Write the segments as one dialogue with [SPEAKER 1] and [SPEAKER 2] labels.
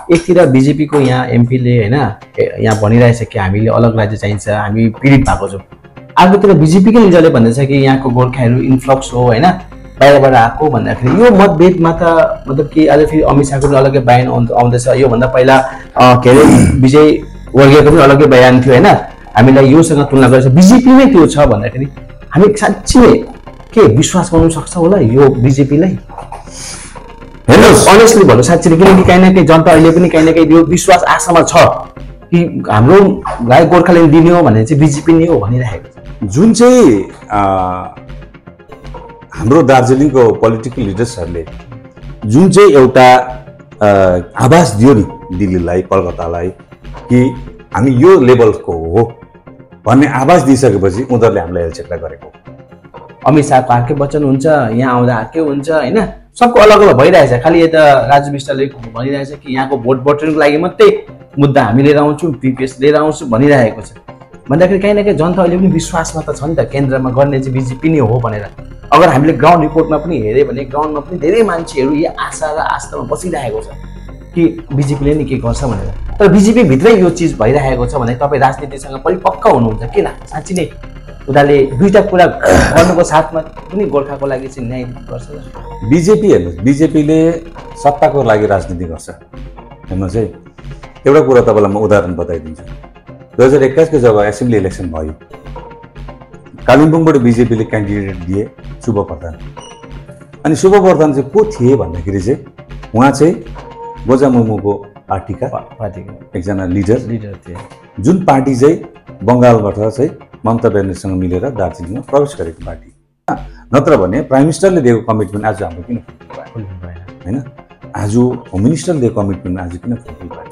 [SPEAKER 1] एकतिर बीजेपी को यहाँ एमपीले हैन यहाँ भनिरहेछ कि हामीले अलग राज्य चाहिन्छ, हामी पीडित भएको छौँ। अर्कोतिर बीजेपी कै लिडरले भन्दैछ कि यहाँको गोर्खाहरू इन्फ्लक्स हो हैन, बाहिरबाट आएको भन्दाखेरि यो मतभेदमा त मतलब कि आज फेरि अमित शाहको पनि अलग्गै बयान आउँदैछ। योभन्दा पहिला के अरे विजय वर्गीयको पनि अलग्गै बयान थियो हैन, हामीलाई योसँग तुलना गरेर बीजेपीमै त्यो छ भन्दाखेरि हामी साँच्चै नै के विश्वास गर्नु सक्छ होला यो बीजेपीलाई? हेर्नुहोस् अनेस्टली भन्नु साँच्चै नै, किनकि काहीँ न काहीँ जनता अहिले पनि काहीँ न काहीँ यो विश्वास आशामा छ कि हाम्रो गाई गोर्खाल्यान्ड दिने हो भने चाहिँ बीजेपी नै हो भनिरहेको छ।
[SPEAKER 2] जुन चाहिँ हाम्रो दार्जिलिङको पोलिटिकल लिडर्सहरूले जुन चाहिँ एउटा आभास दियो नि दिल्लीलाई कलकत्तालाई कि हामी यो लेभलको हो भन्ने आभास दिइसकेपछि उनीहरूले हामीलाई एलचेक्रा गरेको।
[SPEAKER 1] अमित शाहको अर्कै वचन हुन्छ, यहाँ आउँदा अर्कै हुन्छ हैन, सबको अलग अलग भइरहेछ। खालि यता राजु विष्टले भनिरहेछ कि यहाँको भोट बटुल्नको लागि मात्रै मुद्दा हामी लिएर आउँछौँ, पिपिएस लिएर आउँछु भनिरहेको छ। भन्दाखेरि काहीँ न काहीँ जनता अहिले पनि विश्वासमा त छ नि त केन्द्रमा गर्ने चाहिँ बीजेपी नै हो भनेर। अगर हामीले ग्राउन्ड रिपोर्टमा पनि हेऱ्यो भने ग्राउन्डमा पनि धेरै मान्छेहरू यो आशा र आस्थामा बसिरहेको छ कि बीजेपीले नै के गर्छ भनेर। तर बीजेपी भित्रै यो चिज भइरहेको छ भने तपाईँ राजनीतिसँग परिपक्व हुनुहुन्छ के लाग्छ? साँच्चै नै उनीहरूले दुईटा कुरा गर्नुको साथमा पनि गोर्खाको लागि चाहिँ न्याय गर्छ?
[SPEAKER 2] बीजेपी हेर्नुहोस्, बीजेपीले सत्ताको लागि राजनीति गर्छ। हेर्नुहोस् है, एउटा कुरा तपाईँलाई म उदाहरण बताइदिन्छु। 2021 को जब एसेम्ब्ली इलेक्सन भयो, कालिम्पोङबाट बीजेपीले क्यान्डिडेट दिए शुभ प्रधान। अनि शुभ प्रधान चाहिँ को थिए भन्दाखेरि चाहिँ उहाँ चाहिँ गोजा मुर्मुको पार्टीका एकजना लिडर
[SPEAKER 1] थिए,
[SPEAKER 2] जुन पार्टी चाहिँ बङ्गालबाट चाहिँ ममता ब्यानर्जीसँग मिलेर दार्जिलिङमा प्रवेश गरेको पार्टी। नत्र भने प्राइम मिनिस्टरले दिएको कमिटमेन्ट आज हाम्रो किन फुलफिल भएन हैन? आज होम मिनिस्टरले दिएको कमिटमेन्ट आज किन फुलफिल भएन?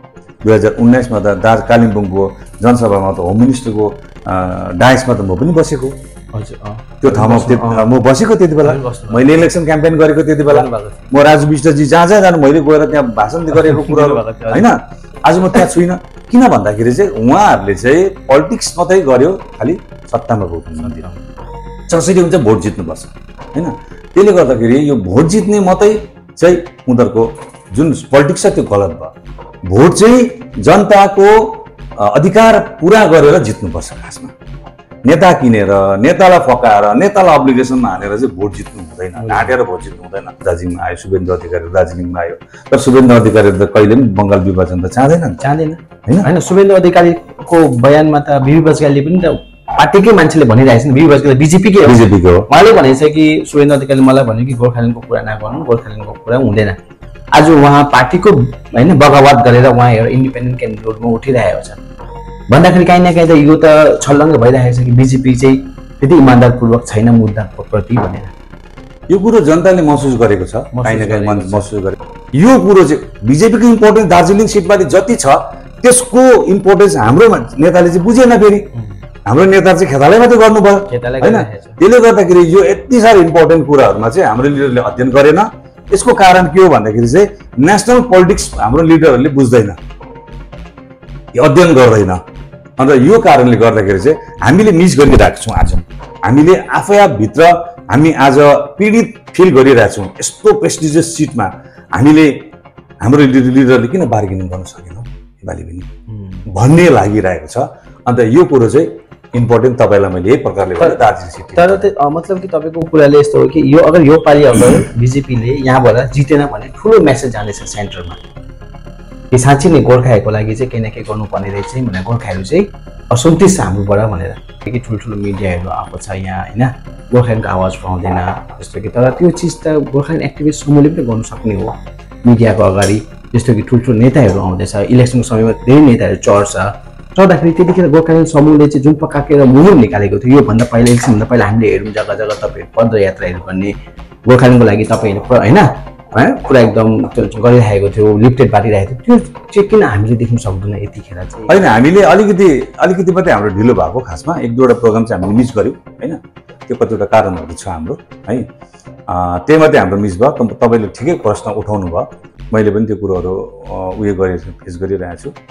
[SPEAKER 2] 2019 मा त कालिम्पोङको जनसभामा त होम मिनिस्टरको डायसमा त म पनि बसेको।
[SPEAKER 1] हजुर,
[SPEAKER 2] त्यो ठाउँमा म बसेको त्यति बेला, मैले इलेक्सन क्याम्पेन गरेको त्यति बेला। म राजु विष्टजी जहाँ जहाँ जानु मैले गएर त्यहाँ भाषण गरेको कुराहरू हैन। आज म त्यहाँ छुइनँ। किन भन्दाखेरि चाहिँ उहाँहरूले चाहिँ पोलिटिक्स मात्रै गर्यो, खालि सत्तामा गयो। जसरी हुन्छ भोट जित्नुपर्छ हैन। त्यसले गर्दाखेरि यो भोट जित्ने मात्रै चाहिँ उनीहरूको जुन पोलिटिक्स छ त्यो गलत भयो। भोट चाहिँ जनताको अधिकार पुरा गरेर जित्नुपर्छ। खासमा नेता किनेर, नेतालाई फकाएर, नेतालाई अब्लिगेसनमा हालेर चाहिँ भोट जित्नु हुँदैन, ढाँटेर भोट जित्नु हुँदैन। दार्जिलिङमा आयो शुभेन्दु अधिकारी, दार्जिलिङमा आयो, तर शुभेन्दु अधिकारी त कहिले पनि बङ्गाल विभाजन त चाहँदैन
[SPEAKER 1] हैन। शुभेन्दु अधिकारीको बयानमा त बिबी बस्गालीले पनि त पार्टीकै मान्छेले भनिरहेछ नि, बिबी बस्गाली बीजेपीकै
[SPEAKER 2] हो।
[SPEAKER 1] उहाँले भनेछ कि शुभेन्दु अधिकारीले मलाई भन्यो कि गोर्खाल्यान्डको कुरा नगर्नु, गोर्खाल्यान्डको कुरा हुँदैन। आज उहाँ पार्टीको हैन बगावत गरेर उहाँ एउटा इन्डिपेन्डेन्ट क्यान्डिडेटमा उठिरहेको छ भन्दाखेरि काहीँ न काहीँ त यो त छल्लङ्ग भइरहेको छ कि बीजेपी चाहिँ त्यति इमान्दारपूर्वक छैन मुद्दाको प्रति भनेर।
[SPEAKER 2] यो कुरो जनताले महसुस गरेको छ, काहीँ न काहीँ महसुस गरे। यो कुरो चाहिँ बीजेपीको इम्पोर्टेन्स दार्जिलिङ सिटबारे जति छ त्यसको इम्पोर्टेन्स हाम्रो नेताले चाहिँ बुझेन। फेरि हाम्रो नेता चाहिँ खेतालै मात्रै गर्नुभयो हैन। त्यसले गर्दाखेरि यो यति साह्रो इम्पोर्टेन्ट कुराहरूमा चाहिँ हाम्रो लिडरले अध्ययन गरेन। यसको कारण के हो भन्दाखेरि चाहिँ नेसनल पोलिटिक्स हाम्रो लिडरहरूले बुझ्दैन, अध्ययन गर्दैन। अन्त यो कारणले गर्दाखेरि चाहिँ हामीले मिस गरिरहेको छौँ। आज हामीले आफै भित्र हामी आज पीडित फिल गरिरहेको छौँ। यस्तो प्रेस्टिजियस सिटमा हामीले हाम्रो लिडरले किन बार्गेनिङ गर्न सकेनौँ योपालि पनि भन्ने लागिरहेको छ। अन्त यो कुरो चाहिँ इम्पोर्टेन्ट तपाईँलाई मैले यही प्रकारले भने दार्जिलिङ सिट।
[SPEAKER 1] तर मतलब कि तपाईँको कुराले यस्तो हो कि यो अगर यो पालि अगर बीजेपीले यहाँबाट जितेन भने ठुलो मेसेज जानेछ सेन्टरमा कि साँच्चै नै गोर्खाहरूको लागि चाहिँ केही न केही गर्नुपर्ने रहेछ भनेर, गोर्खाहरू चाहिँ असन्तुष्ट छ हाम्रोबाट भनेर। कि ठुल्ठुलो मिडियाहरू आएको छ यहाँ हैन, गोर्खाहरूको आवाज पाउँदैन जस्तो कि। तर त्यो चिज त गोर्खाल्यान्ड एक्टिभिस्ट समूहले पनि गर्नु सक्ने हो मिडियाको अगाडि। जस्तो कि ठुल्ठुलो नेताहरू आउँदैछ, इलेक्सनको समयमा धेरै नेताहरू चढ्दाखेरि त्यतिखेर गोर्खाल्यान्ड समूहले चाहिँ जुन प्रकारको मुहिम निकालेको थियो, योभन्दा पहिला इलेक्सनभन्दा पहिला हामीले हेरौँ जग्गा जग्गा तपाईँहरू पदयात्राहरू गर्ने गोर्खाल्यान्डको लागि तपाईँहरू हैन पुरा एकदम गरिरहेको थियो, लिफ्टेड बाँडिरहेको थियो। त्यो चाहिँ किन हामीले देख्न सक्दैनौँ यतिखेर चाहिँ?
[SPEAKER 2] होइन, हामीले अलिकति मात्रै हाम्रो ढिलो भएको। खासमा एक दुईवटा प्रोग्राम चाहिँ हामीले मिस गऱ्यौँ हैन। त्यो कतिवटा कारणहरू छ हाम्रो है, त्यही मात्रै हाम्रो मिस भयो। तपाईँले ठिकै प्रश्न उठाउनु भयो, मैले पनि त्यो कुरोहरू उयो गरेर फेस गरिरहेको छु।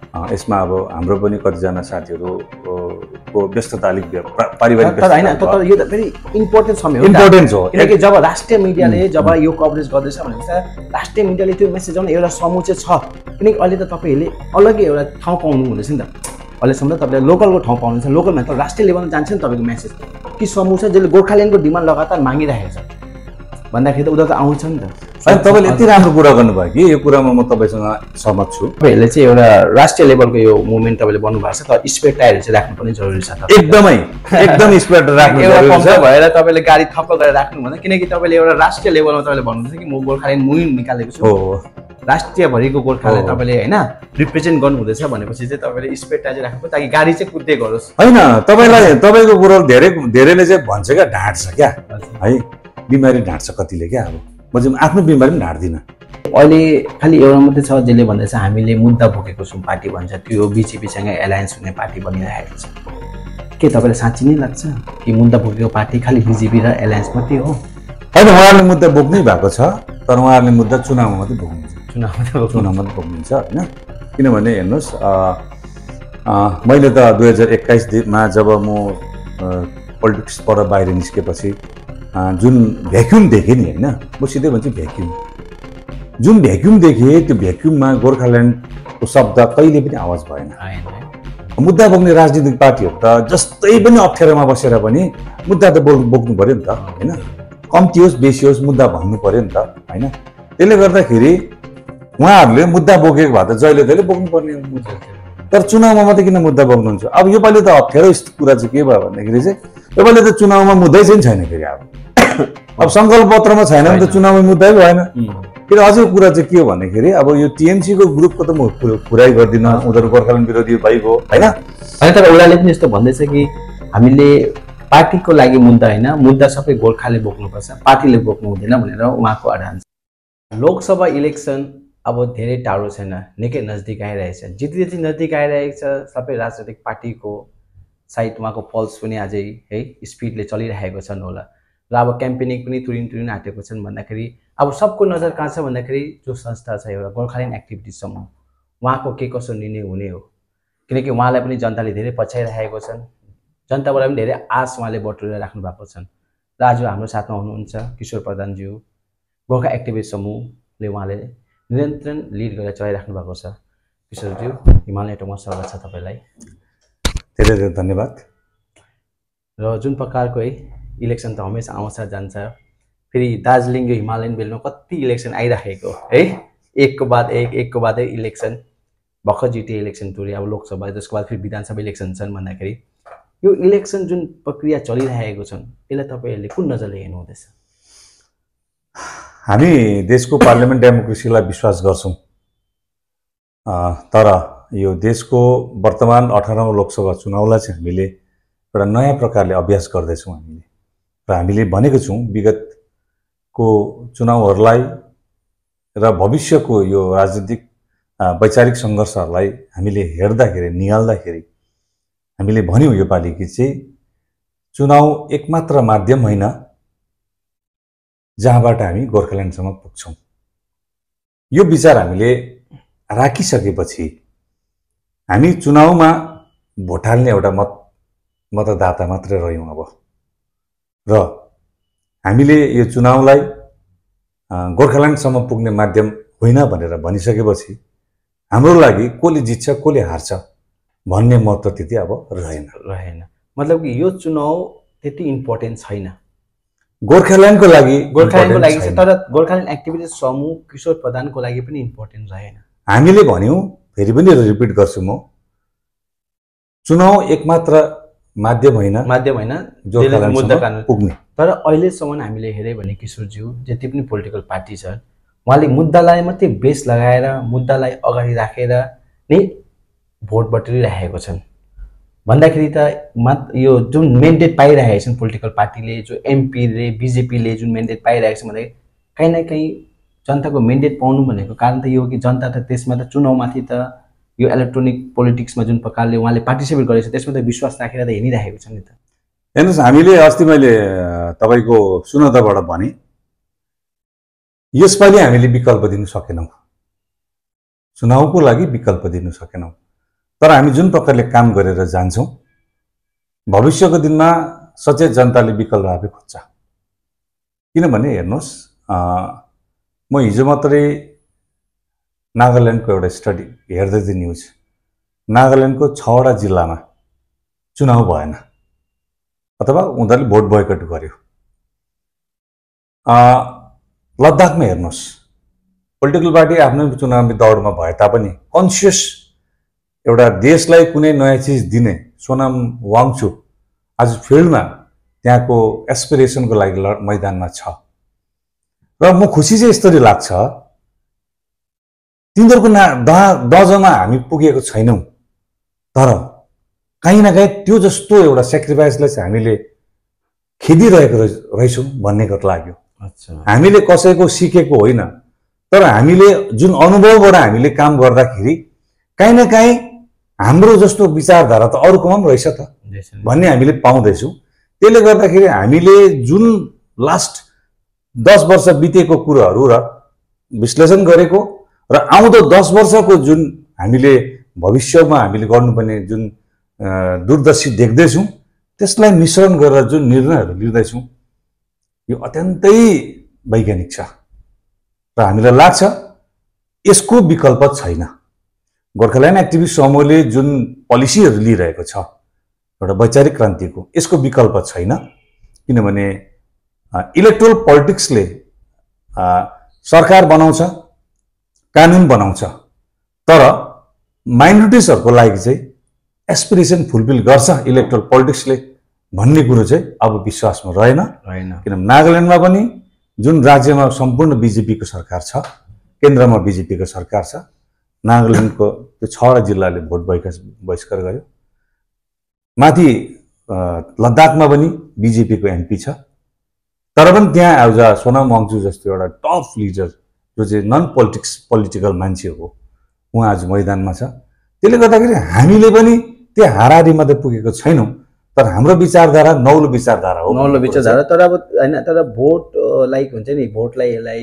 [SPEAKER 2] यसमा अब हाम्रो पनि कतिजना साथीहरू को व्यस्तता अलिक पारिवारिक
[SPEAKER 1] तर होइन तर यो त फेरि इम्पोर्टेन्ट समय हो
[SPEAKER 2] इम्पोर्टेन्ट हो
[SPEAKER 1] किनकि जब राष्ट्रिय मिडियाले जब यो कभरेज गर्दैछ भनेपछि राष्ट्रिय मिडियाले त्यो मेसेज आउने एउटा समूह चाहिँ छ किनकि अहिले त तपाईँहरूले अलग्गै एउटा ठाउँ पाउनु हुँदैछ नि त अहिलेसम्म त तपाईँले लोकलको ठाउँ पाउनुहुन्छ लोकलमा त राष्ट्रिय लेभलमा जान्छ नि तपाईँको मेसेज कि समूह छ जसले गोर्खाल्यान्डको डिमान्ड लगातार मागिरहेको छ भन्दाखेरि त उता त आउँछ नि त
[SPEAKER 2] होइन तपाईँले यति राम्रो कुरा गर्नुभयो कि यो कुरामा म तपाईँसँग सहमत छु
[SPEAKER 1] तपाईँहरूले चाहिँ एउटा राष्ट्रिय लेभलको यो मुभमेन्ट तपाईँले बन्नु भएको छ तर स्पेयर टायरहरू चाहिँ राख्नु पनि जरुरी छ
[SPEAKER 2] एकदम स्पेयर राख्नु
[SPEAKER 1] एउटा पम्प भएर तपाईँले गाडी थप्प गरेर राख्नु भन्दा किनकि तपाईँले एउटा राष्ट्रिय लेभलमा तपाईँले भन्नुहुन्छ कि म गोर्खाल्यान्ड मुभमेन्ट निकालेको छु राष्ट्रियभरिको गोर्खालाई तपाईँले होइन रिप्रेजेन्ट गर्नुहुँदैछ भनेपछि चाहिँ तपाईँले स्पेयर टायर राख्नु ताकि गाडी चाहिँ कुद्दै गरोस्
[SPEAKER 2] होइन तपाईँको कुरो धेरैले चाहिँ भन्छ क्या ढाँट्छ क्या है बिमारी ढाँट्छ कतिले क्या अब म चाहिँ आफ्नो बिमारी पनि ढाँट्दिनँ
[SPEAKER 1] अहिले खालि एउटा मात्रै छ जसले भन्दैछ हामीले मुद्दा बोकेको छौँ पार्टी भन्छ त्यो बिजेपीसँग एलायन्स हुने पार्टी बनिरहेको छ के तपाईँलाई साँच्ची नै लाग्छ कि मुद्दा बोकेको पार्टी खालि बिजेपी र एलायन्स मात्रै हो
[SPEAKER 2] होइन उहाँहरूले मुद्दा बोक्नै भएको छ तर उहाँहरूले मुद्दा चुनावमा मात्रै बोक्नुहुन्छ चुनावमा मात्रै बोक्नुहुन्छ होइन किनभने हेर्नुहोस् मैले त 2021 जब म पोलिटिक्सबाट बाहिर निस्केपछि जुन भ्याक्युम देखेँ नि होइन म सिधै भन्छु भ्याक्युम जुन भ्याक्युम देखेँ त्यो भ्याक्युममा गोर्खाल्यान्डको शब्द कहिले पनि आवाज भएन मुद्दा बोक्ने राजनीतिक पार्टीहरू त जस्तै पनि अप्ठ्यारोमा बसेर पनि मुद्दा त बोक्नु पऱ्यो नि त होइन कम्ती होस् बेसी होस् मुद्दा भन्नु पऱ्यो नि त होइन त्यसले गर्दाखेरि उहाँहरूले मुद्दा बोकेको भए त जहिले तहिले बोक्नु पर्ने मुद्दा तर चुनावमा मात्रै किन मुद्दा बोक्नुहुन्छ अब योपालि त अप्ठ्यारो कुरा चाहिँ के भयो भन्दाखेरि चाहिँ योपालि त चुनावमा मुद्दै चाहिँ छैन फेरि अब सङ्कल्प पत्रमा छैन भने त चुनावमा मुद्दै भएन फेरि अझै कुरा चाहिँ के हो भन्दाखेरि अब यो टिएमसीको ग्रुपको त म कुरै गर्दिनँ उनीहरू गोर्खाल्यान्ड विरोधी भइगयो होइन
[SPEAKER 1] तर उसले पनि यस्तो भन्दैछ कि हामीले पार्टीको लागि मुद्दा होइन मुद्दा सबै गोर्खाले बोक्नुपर्छ पार्टीले बोक्नु हुँदैन भनेर उहाँको अडान छ लोकसभा इलेक्सन अब धेरै टाढो छैन निकै नजिक आइरहेछ जित्दै नजिक आइरहेको छ सबै राजनैतिक पार्टीको साइड उहाँको पल्स पनि अझै है स्पिडले चलिरहेको छन् होला र अब क्याम्पेनिङ पनि तुरिन आँटेको छन् भन्दाखेरि अब सबको नजर कहाँ छ भन्दाखेरि जो संस्था छ एउटा गोर्खाल्यान्ड एक्टिभिटी समूह उहाँको के कसो निर्णय हुने हो किनकि उहाँलाई पनि जनताले धेरै पछ्याइरहेको छन् जनताबाट पनि धेरै आश उहाँले बटुलेर राख्नु भएको छन् र आज हाम्रो साथमा हुनुहुन्छ किशोर प्रधानज्यू गोर्खा एक्टिभिटी समूहले उहाँले निरन्तरण लिड गरेर चलाइराख्नु भएको छ किशोरज्यू हिमालय नेटवर्कमा स्वागत छ तपाईँलाई
[SPEAKER 2] धेरै धेरै धन्यवाद
[SPEAKER 1] र जुन प्रकारको है इलेक्सन त हमेसा आउँछ जान्छ फेरि दार्जिलिङको हिमालयन बेल्टमा कति इलेक्सन आइराखेको है एकको बाद इलेक्सन भर्खर जिटिए इलेक्सन टुरे अब लोकसभा त्यसको बाद फेरि विधानसभा इलेक्सन छन् भन्दाखेरि यो इलेक्सन जुन प्रक्रिया चलिरहेको छन् यसलाई तपाईँहरूले कुन नजरले हेर्नुहुँदैछ
[SPEAKER 2] हामी देशको पार्लियामेन्ट डेमोक्रेसीलाई विश्वास गर्छौँ तर यो देशको वर्तमान 18औं लोकसभा चुनावलाई चाहिँ हामीले एउटा नयाँ प्रकारले अभ्यास गर्दैछौँ र हामीले भनेको छौँ विगतको चुनावहरूलाई र भविष्यको यो राजनीतिक वैचारिक सङ्घर्षहरूलाई हामीले हेर्दाखेरि निहाल्दाखेरि हामीले भन्यौँ योपालि कि चाहिँ चुनाव एकमात्र माध्यम होइन जहाँबाट हामी गोर्खाल्यान्डसम्म पुग्छौँ यो विचार हामीले राखिसकेपछि हामी चुनावमा भोट हाल्ने एउटा मतदाता मात्रै रह्यौँ अब र हामीले यो चुनावलाई गोर्खाल्यान्डसम्म पुग्ने माध्यम होइन भनेर भनिसकेपछि हाम्रो लागि कसले जित्छ कसले हार्छ भन्ने महत्त्व त्यति अब रहेन
[SPEAKER 1] मतलब कि यो चुनाव त्यति इम्पोर्टेन्ट छैन
[SPEAKER 2] गोर्खाल्यान्डको लागि
[SPEAKER 1] चाहिँ तर गोर्खाल्यान्ड एक्टिभिटी समूह किशोर प्रधानको लागि पनि इम्पोर्टेन्ट रहेन
[SPEAKER 2] हामीले भन्यौँ फेरि पनि रिपिट गर्छु म चुनाव एकमात्र माध्यम होइन पुग्ने
[SPEAKER 1] तर अहिलेसम्म हामीले हेऱ्यो भने किशोरज्यू जति पनि पोलिटिकल पार्टी छ उहाँले मुद्दालाई मात्रै बेस लगाएर मुद्दालाई अगाडि राखेर नै भोट बटुलिरहेको छन् भन्दाखेरि त यो जुन मेन्डेट पाइरहेका छन् पोलिटिकल पार्टीले जो एमपीले बिजेपीले जुन मेन्डेट पाइरहेको छ भने कहीँ न कहीँ जनताको मेन्डेट पाउनु भनेको कारण त यो हो कि जनता त त्यसमा त चुनावमाथि त यो इलेक्ट्रोनिक पोलिटिक्समा जुन प्रकारले उहाँले पार्टिसिपेट गरेको छ त्यसमा त विश्वास राखेर त हिँडिरहेको छ नि त
[SPEAKER 2] हेर्नुहोस् हामीले अस्ति मैले तपाईँको सुनदाबाट भने यसपालि हामीले विकल्प दिन सकेनौँ चुनावको लागि विकल्प दिन सकेनौँ तर हामी जुन प्रकारले काम गरेर जान्छौँ भविष्यको दिनमा सचेत जनताले विकल्प आफै खोज्छ। किनभने हेर्नुहोस् म हिजो मात्रै नागाल्यान्डको एउटा स्टडी हेर्दै थिएँ न्युज। नागाल्यान्डको 6वटा जिल्लामा चुनाव भएन अथवा उनीहरूले भोट बोयकट गर्यो। लद्दाखमा हेर्नुहोस् पोलिटिकल पार्टी आफ्नो चुनावी दौडमा भए तापनि कन्सियस एउटा देशलाई कुनै नयाँ चिज दिने सोनाम वाङचुक आज फिल्डमा त्यहाँको एस्पिरेसनको लागि मैदानमा छ। र म खुसी चाहिँ यसरी लाग्छ तिनीहरूको दजमा हामी पुगेको छैनौँ, तर कहीँ न कहीँ त्यो जस्तो एउटा सेक्रिफाइसलाई चाहिँ हामीले खेदिरहेको रहेछौँ भन्ने कुरा लाग्यो। हामीले कसैको सिकेको होइन, तर हामीले जुन अनुभवबाट हामीले काम गर्दाखेरि कहीँ न कहीँ हाम्रो जस्तो विचारधारा त अरूकोमा पनि रहेछ त भन्ने हामीले पाउँदैछौँ। त्यसले गर्दाखेरि हामीले जुन लास्ट 10 वर्ष बितेको कुराहरू र विश्लेषण गरेको र आउँदो 10 वर्षको जुन हामीले भविष्यमा हामीले गर्नुपर्ने जुन दूरदर्शी देख्दैछौँ त्यसलाई मिश्रण गरेर जुन निर्णयहरू लिँदैछौँ यो अत्यन्तै वैज्ञानिक छ र हामीलाई लाग्छ यसको विकल्प छैन। गोर्खाल्यान्ड एक्टिभिस्ट समूहले जुन पोलिसीहरू लिइरहेको छ एउटा वैचारिक क्रान्तिको, यसको विकल्प छैन। किनभने इलेक्ट्रोल पोलिटिक्सले सरकार बनाउँछ, कानुन बनाउँछ, तर माइनोरिटिजहरूको लागि चाहिँ एस्पिरेसन फुलफिल गर्छ इलेक्ट्रोल पोलिटिक्सले भन्ने कुरो चाहिँ अब विश्वासमा रहेन। किनभने नागाल्यान्डमा पनि जुन राज्यमा सम्पूर्ण बिजेपीको सरकार छ, केन्द्रमा बिजेपीको सरकार छ, नागाल्यान्डको त्यो 6वटा जिल्लाले भोट बहिष्कार गर्यो। माथि लद्दाखमा पनि बिजेपीको एमपी छ, तर पनि त्यहाँ आज सोनाम वाङचुक जस्तो एउटा टप लिडर जो चाहिँ नन पोलिटिकल मान्छे हो उहाँ आज मैदानमा छ। त्यसले गर्दाखेरि हामीले पनि त्यो हाराहारीमा त पुगेको छैनौँ, तर हाम्रो विचारधारा नौलो विचारधारा हो।
[SPEAKER 1] नौलो विचारधारा, तर अब होइन, तर भोटलाई हुन्छ नि, भोटलाई यसलाई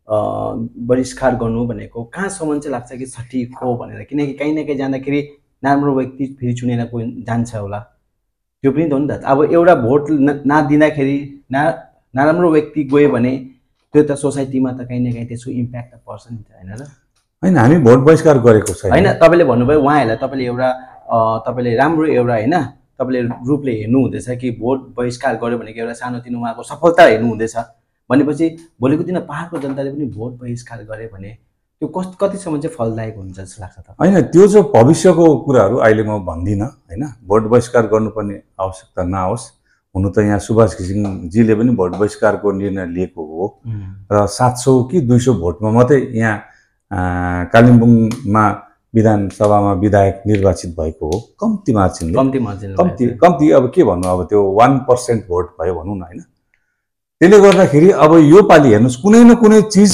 [SPEAKER 1] बहिष्कार गर्नु भनेको कहाँसम्म चाहिँ लाग्छ कि सठिक हो भनेर? किनकि कहीँ न कहीँ जाँदाखेरि नराम्रो व्यक्ति फेरि चुनेर कोही जान्छ होला, त्यो पनि त हो नि त। अब एउटा भोट नदिँदाखेरि नराम्रो व्यक्ति गयो भने त्यो त सोसाइटीमा त कहीँ न कहीँ त्यसको इम्प्याक्ट त पर्छ नि त, होइन र?
[SPEAKER 2] होइन, हामी भोट बहिष्कार गरेको छैन।
[SPEAKER 1] होइन, तपाईँले भन्नुभयो उहाँहरूलाई तपाईँले एउटा तपाईँले राम्रो एउटा होइन तपाईँले रूपले हेर्नु हुँदैछ कि भोट बहिष्कार गर्यो भनेको एउटा सानोतिनो उहाँको सफलता हेर्नु हुँदैछ भनेपछि भोलिको दिन पहाडको जनताले पनि भोट बहिष्कार गरे भने त्यो कतिसम्म चाहिँ फलदायक हुन्छ जस्तो लाग्छ त?
[SPEAKER 2] होइन, त्यो चाहिँ भविष्यको कुराहरू अहिले म भन्दिनँ। होइन, भोट बहिष्कार गर्नुपर्ने आवश्यकता नहोस्। हुनु त यहाँ सुभाष घिसिङजीले पनि भोट बहिष्कारको निर्णय लिएको हो र 700 कि 200 भोटमा मात्रै यहाँ कालिम्पोङमा विधानसभामा विधायक निर्वाचित भएको हो, कम्ती मार्जिन, कम्ती अब के भन्नु, अब त्यो 1% भोट भयो भनौँ न। होइन, त्यसले गर्दाखेरि अब यो पालि हेर्नुहोस् कुनै न कुनै चिज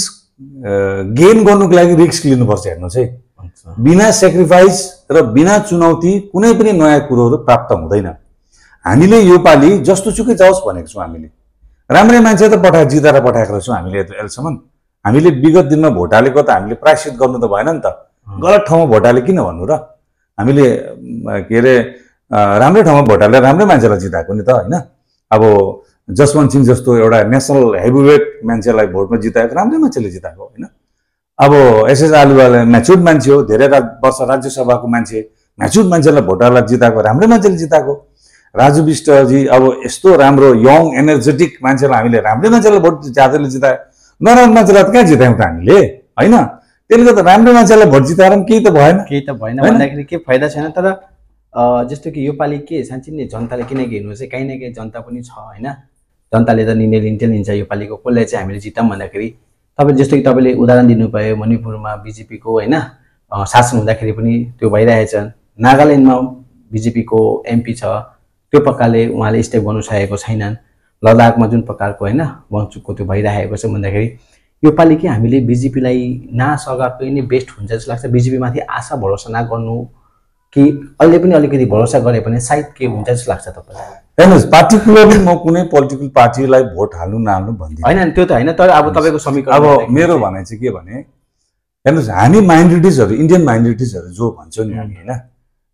[SPEAKER 2] गेन गर्नुको लागि रिस्क लिनुपर्छ। हेर्नुहोस् है, बिना सेक्रिफाइस र बिना चुनौती कुनै पनि नयाँ कुरोहरू प्राप्त हुँदैन। हामीले यो पालि जस्तो सुकै जाओस् भनेको छौँ। हामीले राम्रै मान्छे त जिताएर पठाएको रहेछौँ हामीले अहिलेसम्म। हामीले विगत दिनमा भोट हालेको त हामीले प्रायश्चित गर्नु त भएन नि त। गलत ठाउँमा भोट हाले किन भन्नु र? हामीले के अरे राम्रै ठाउँमा भोट हालेर राम्रै मान्छेलाई जिताएको नि त, होइन? अब जसवन्त सिंह जस्तो एउटा नेसनल हेभीवेट मान्छेलाई भोटमा जिताएको राम्रै मान्छेले जिताएको, होइन? अब एसएस आलुवाला म्याच्युर्ड मान्छे हो, धेरै वर्ष राज्यसभाको मान्छे, म्याच्युर्ड मान्छेलाई भोट हालेर जिताएको, राम्रै मान्छेले जिताएको। राजु विष्टजी अब यस्तो राम्रो यङ एनर्जेटिक मान्छेलाई हामीले राम्रै मान्छेलाई भोट ज्यादाले जितायो, नराम्रो मान्छेलाई त कहाँ जितायौँ त हामीले, होइन? त्यसले गर्दा राम्रो मान्छेलाई भोट जिताएर पनि केही त भएन
[SPEAKER 1] भन्दाखेरि केही फाइदा छैन। तर जस्तो कि यो पालि के साँच्चै नै जनताले किनकि हेर्नु चाहिँ कहीँ न कहीँ जनता पनि छ, होइन? जनताले त निर्णय लिन्छ यो पालिको कसलाई चाहिँ हामीले जिताऊँ भन्दाखेरि तपाईँ जस्तो कि तपाईँले उदाहरण दिनुभयो मणिपुरमा बिजेपीको होइन शासन हुँदाखेरि पनि त्यो भइरहेछ। नागाल्यान्डमा बिजेपीको एमपी छ, त्यो प्रकारले उहाँले स्टेप गर्नु सकेको छैनन्। लद्दाखमा जुन प्रकारको होइन वाङचुकको त्यो भइरहेको छ भन्दाखेरि यो पालि के हामीले बिजेपीलाई नसगाएकै नै बेस्ट हुन्छ जस्तो लाग्छ? बिजेपीमाथि आशा भरोसा नगर्नु कि अहिले पनि अलिकति भरोसा गरे भने सायद के हुन्छ जस्तो लाग्छ तपाईँलाई?
[SPEAKER 2] हेर्नुहोस्, पार्टिकुलरली म कुनै पोलिटिकल पार्टीलाई भोट हाल्नु नहाल्नु भन्दिनँ,
[SPEAKER 1] होइन त्यो त होइन। तर अब तपाईँको समीकरण,
[SPEAKER 2] अब मेरो भनाइ चाहिँ के भने हेर्नुहोस्, हामी माइनोरिटिजहरू, इन्डियन माइनोरिटिजहरू जो भन्छौँ नि हामी, होइन,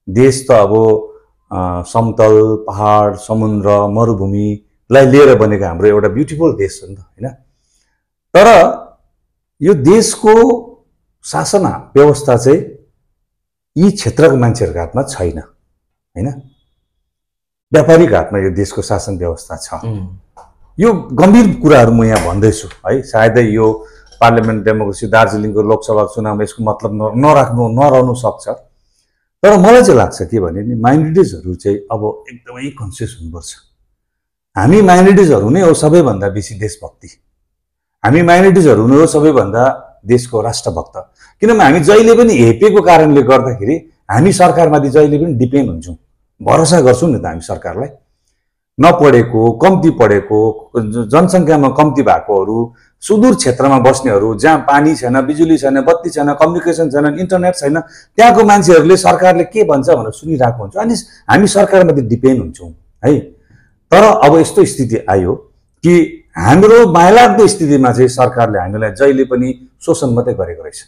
[SPEAKER 2] देश त अब समतल पहाड समुद्र मरुभूमिलाई लिएर बनेको हाम्रो एउटा ब्युटिफुल देश हो नि त हैन। तर यो देशको शासन व्यवस्था चाहिँ यी क्षेत्रका मान्छेहरूको हातमा छैन हैन। व्यापारीको हातमा यो देशको शासन व्यवस्था छ। यो गम्भीर कुराहरू म यहाँ भन्दैछु है। सायदै यो पार्लियामेन्ट डेमोक्रेसी दार्जिलिङको लोकसभा चुनावमा यसको मतलब नरहनु सक्छ। तर मलाई चाहिँ लाग्छ के भने नि माइनोरिटिजहरू चाहिँ अब एकदमै कन्सियस हुनुपर्छ। हामी माइनोरिटिजहरू नै हो सबैभन्दा बेसी देशभक्ति, हामी माइनोरिटिजहरू नै हो सबैभन्दा देशको राष्ट्रभक्त। किनभने हामी जहिले पनि हेपेको कारणले गर्दाखेरि हामी सरकारमाथि जहिले पनि डिपेन्ड हुन्छौँ, भरोसा गर्छौँ नि त हामी सरकारलाई। नपढेको कम्ती पढेको जनसङ्ख्यामा कम्ती भएकोहरू सुदूर क्षेत्रमा बस्नेहरू जहाँ पानी छैन बिजुली छैन बत्ती छैन कम्युनिकेसन छैन इन्टरनेट छैन त्यहाँको मान्छेहरूले सरकारले के भन्छ भनेर सुनिरहेको हुन्छ अनि हामी सरकारमाथि डिपेन्ड हुन्छौँ है। तर अब यस्तो स्थिति आयो कि हाम्रो मायालाग्दो स्थितिमा चाहिँ सरकारले हामीलाई जहिले पनि शोषण मात्रै गरेको रहेछ।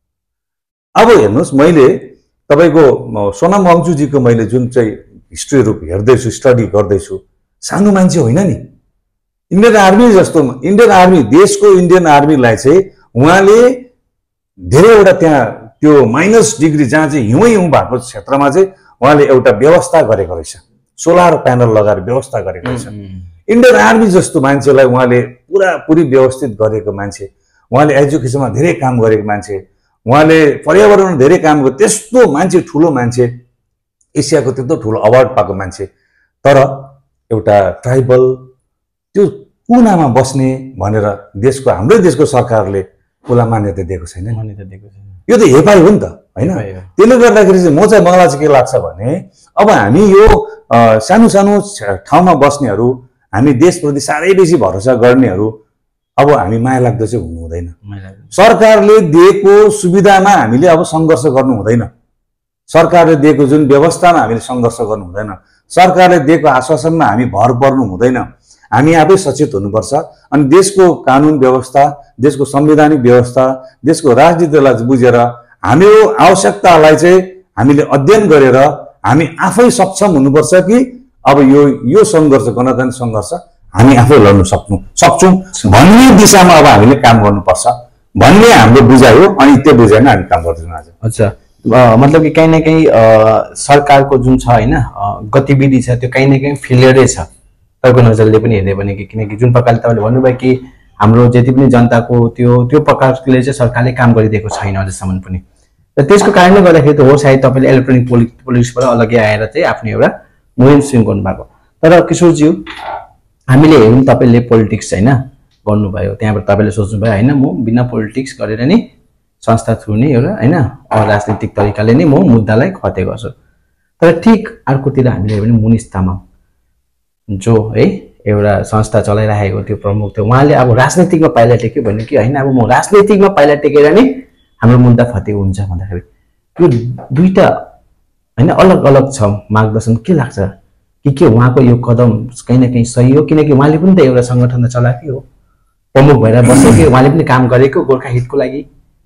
[SPEAKER 2] अब हेर्नुहोस् मैले तपाईँको सोनम वाङचुकजीको मैले जुन चाहिँ हिस्ट्रीहरू हेर्दैछु स्टडी गर्दैछु सानो मान्छे होइन नि। इन्डियन आर्मी जस्तो इन्डियन आर्मी देशको इन्डियन आर्मीलाई चाहिँ उहाँले धेरैवटा त्यहाँ त्यो माइनस डिग्री जहाँ चाहिँ हिउँ भएको क्षेत्रमा चाहिँ उहाँले एउटा व्यवस्था गरेको रहेछ, सोलर प्यानल लगाएर व्यवस्था गरेको रहेछ। इन्डियन आर्मी जस्तो मान्छेलाई उहाँले पुरापुरी व्यवस्थित गरेको मान्छे, उहाँले एजुकेसनमा धेरै काम गरेको मान्छे, उहाँले पर्यावरणमा धेरै काम गरेको त्यस्तो मान्छे ठुलो मान्छे एसियाको त्यत्रो ठुलो अवार्ड पाएको मान्छे तर एउटा ट्राइबल त्यो कुनामा बस्ने भनेर देशको हाम्रै देशको सरकारले उसलाई मान्यता दिएको छैन। यो त हेपाइ हो नि त हैन। त्यसले गर्दाखेरि चाहिँ म चाहिँ मलाई चाहिँ के लाग्छ भने अब हामी यो सानो सानो ठाउँमा बस्नेहरू हामी देशप्रति साह्रै बेसी भरोसा गर्नेहरू अब हामी माया लाग्दो चाहिँ हुनु हुँदैन। सरकारले दिएको सुविधामा हामीले अब सङ्घर्ष गर्नु हुँदैन, सरकारले दिएको जुन व्यवस्थामा हामीले सङ्घर्ष गर्नु हुँदैन, सरकारले दिएको आश्वासनमा हामी भर पर्नु हुँदैन। हामी आफै सचेत हुनुपर्छ अनि देशको कानुन व्यवस्था देशको संवैधानिक व्यवस्था देशको राजनीतिलाई बुझेर हाम्रो आवश्यकतालाई चाहिँ हामीले अध्ययन गरेर हामी आफै सक्षम हुनुपर्छ कि अब यो सङ्घर्ष गणतन्त्र सङ्घर्ष हामी आफै लड्न सक्छौँ भन्ने दिशामा अब हामीले काम गर्नुपर्छ भन्ने हाम्रो बुझाइ हो। अनि त्यो बुझाइमा हामी काम गर्दैछौँ आज।
[SPEAKER 1] अच्छा, मतलब कि कहीँ न कहीँ सरकारको जुन छ होइन गतिविधि छ त्यो कहीँ न कहीँ फेलियरै छ तपाईँको नजरले पनि हेर्दै भने कि किनकि जुन प्रकारले तपाईँले भन्नुभयो कि हाम्रो जति पनि जनताको त्यो प्रकारले चाहिँ सरकारले काम गरिदिएको छैन अझसम्म पनि। र त्यसको कारणले गर्दाखेरि त हो सायद तपाईँले इलेक्ट्रोनिक पुलिसबाट अलग्गै आएर चाहिँ आफ्नो एउटा मुहिम सुरु गर्नुभएको। तर किशोरज्यू हामीले हेरौँ तपाईँले पोलिटिक्स होइन गर्नुभयो, त्यहाँबाट तपाईँले सोच्नुभयो होइन म बिना पोलिटिक्स गरेर नै संस्था थ्रु नै एउटा होइन राजनीतिक तरिकाले नै म मुद्दालाई खते गर्छु। तर ठिक अर्कोतिर हामीले हेऱ्यो भने मुनिस तामाङ जो है एउटा संस्था चलाइरहेको त्यो प्रमुख थियो, उहाँले अब राजनीतिकमा पाइला टेक्यो भने कि होइन अब म राजनीतिकमा पाइला टेकेर नै हाम्रो मुद्दा फते हुन्छ भन्दाखेरि त्यो दुईटा होइन अलग अलग छ मार्गदर्शन के लाग्छ कि उहाँको यो कदम कहीँ न कहीँ सही हो? किनकि उहाँले पनि त एउटा सङ्गठन चलाएकै हो, प्रमुख भएर बसेको, उहाँले पनि काम गरेको गोर्खा हितको लागि।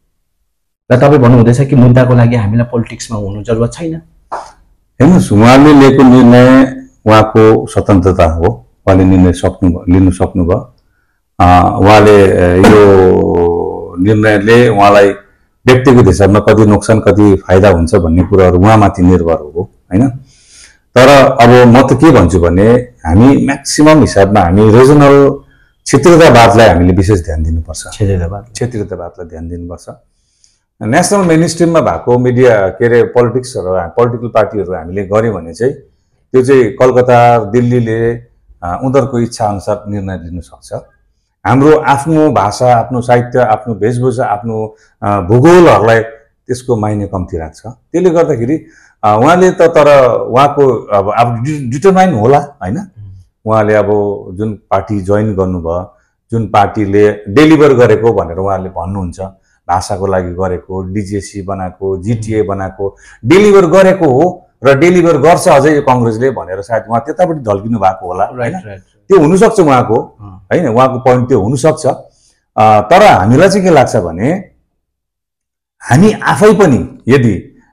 [SPEAKER 1] र तपाईँ भन्नुहुँदैछ कि मुद्दाको लागि हामीलाई पोलिटिक्समा हुनु जरुरत छैन।
[SPEAKER 2] हेर्नुहोस् उहाँले लिएको निर्णय उहाँको स्वतन्त्रता हो, उहाँले निर्णय लिनु सक्नुभयो। उहाँले यो निर्णयले उहाँलाई व्यक्तिगत हिसाबमा कति नोक्सान कति फाइदा हुन्छ भन्ने कुराहरू उहाँमाथि निर्भर हो होइन। तर अब म त के भन्छु भने हामी म्याक्सिमम हिसाबमा हामी रिजनल क्षेत्रीयतावादलाई हामीले विशेष ध्यान दिनुपर्छ, क्षेत्रीयतावादलाई ध्यान दिनुपर्छ। नेसनल मेन स्ट्रिममा भएको मिडिया के अरे पोलिटिक्सहरू पोलिटिकल पार्टीहरू हामीले गऱ्यौँ भने चाहिँ त्यो चाहिँ कलकत्ता दिल्लीले उनीहरूको इच्छा अनुसार निर्णय लिन सक्छ। हाम्रो आफ्नो भाषा आफ्नो साहित्य आफ्नो वेशभूषा आफ्नो भूगोलहरूलाई त्यसको मायने कम्ती राख्छ। त्यसले गर्दाखेरि उहाँले त तर उहाँको अब डिटरमाइन होला होइन। उहाँले अब जुन पार्टी जोइन गर्नुभयो जुन पार्टीले डेलिभर गरेको भनेर उहाँले भन्नुहुन्छ, भाषाको लागि गरेको डिजिएसी बनाएको जिटिए बनाएको डेलिभर गरेको हो र डेलिभर गर्छ अझै यो कङ्ग्रेसले भनेर सायद उहाँ त्यतापट्टि ढल्किनु भएको होला होइन। त्यो हुनसक्छ उहाँको होइन, उहाँको पोइन्ट त्यो हुनसक्छ। तर हामीलाई चाहिँ के लाग्छ भने हामी आफै पनि यदि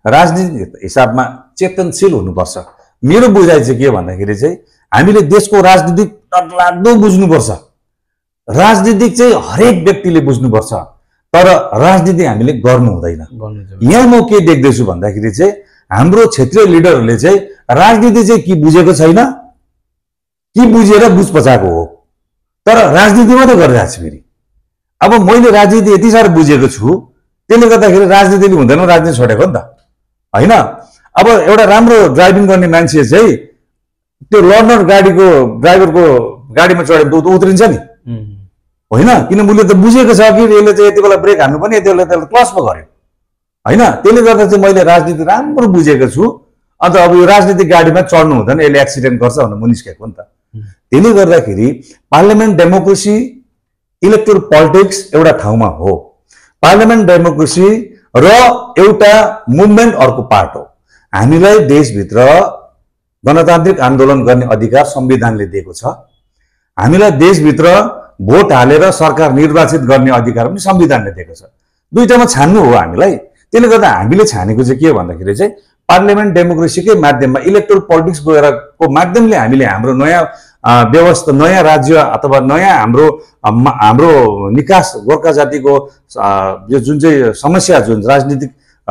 [SPEAKER 2] राजनीतिक हिसाबमा चेतनशील हुनुपर्छ। मेरो बुझाइ चाहिँ के भन्दाखेरि चाहिँ हामीले देशको राजनीतिक डरलाग्दो बुझ्नुपर्छ। राजनीतिक चाहिँ हरेक व्यक्तिले बुझ्नुपर्छ, तर राजनीति हामीले गर्नु हुँदैन। यहाँ म के देख्दैछु भन्दाखेरि चाहिँ हाम्रो क्षेत्रीय लिडरहरूले चाहिँ राजनीति चाहिँ के बुझेको छैन, कि बुझेर बुझ पचाएको हो, तर राजनीति मात्रै गरिरहेको छ फेरि। अब मैले राजनीति यति साह्रो बुझेको छु, त्यसले गर्दाखेरि राजनीतिले हुँदैन, राजनीति छोडेको नि त होइन। अब एउटा राम्रो ड्राइभिङ गर्ने मान्छे चाहिँ त्यो लर्नर गाडीको ड्राइभरको गाडीमा चढेर त उत्रिन्छ नि होइन, किन उसले त बुझेको छ कि यसले चाहिँ यति बेला ब्रेक हान्नु पनि, यति बेला त्यसले क्लच पो गर्यो होइन। त्यसले गर्दा चाहिँ मैले राजनीति राम्रो बुझेको छु। अन्त अब यो राजनीतिक गाडीमा चढ्नु हुँदैन, यसले एक्सिडेन्ट गर्छ भनेर म निस्केको नि त। त्यसले गर्दाखेरि पार्लियामेन्ट डेमोक्रेसी, इलेक्टोरल पोलिटिक्स एउटा ठाउँमा हो, पार्लियामेन्ट डेमोक्रेसी र एउटा मुभमेन्ट अर्को पार्ट हो। हामीलाई देशभित्र गणतान्त्रिक आन्दोलन गर्ने अधिकार संविधानले दिएको छ। हामीलाई देशभित्र भोट हालेर सरकार निर्वाचित गर्ने अधिकार पनि संविधानले दिएको छ। दुईटामा छान्नु हो हामीलाई। त्यसले गर्दा हामीले छानेको चाहिँ के भन्दाखेरि चाहिँ पार्लियामेन्ट डेमोक्रेसीकै माध्यममा, इलेक्टोरल पोलिटिक्स को माध्यमले हामीले हाम्रो नयाँ व्यवस्था, नयाँ राज्य अथवा नयाँ हाम्रो निकास, गोर्खा जातिको यो जुन चाहिँ समस्या, जुन राजनीतिक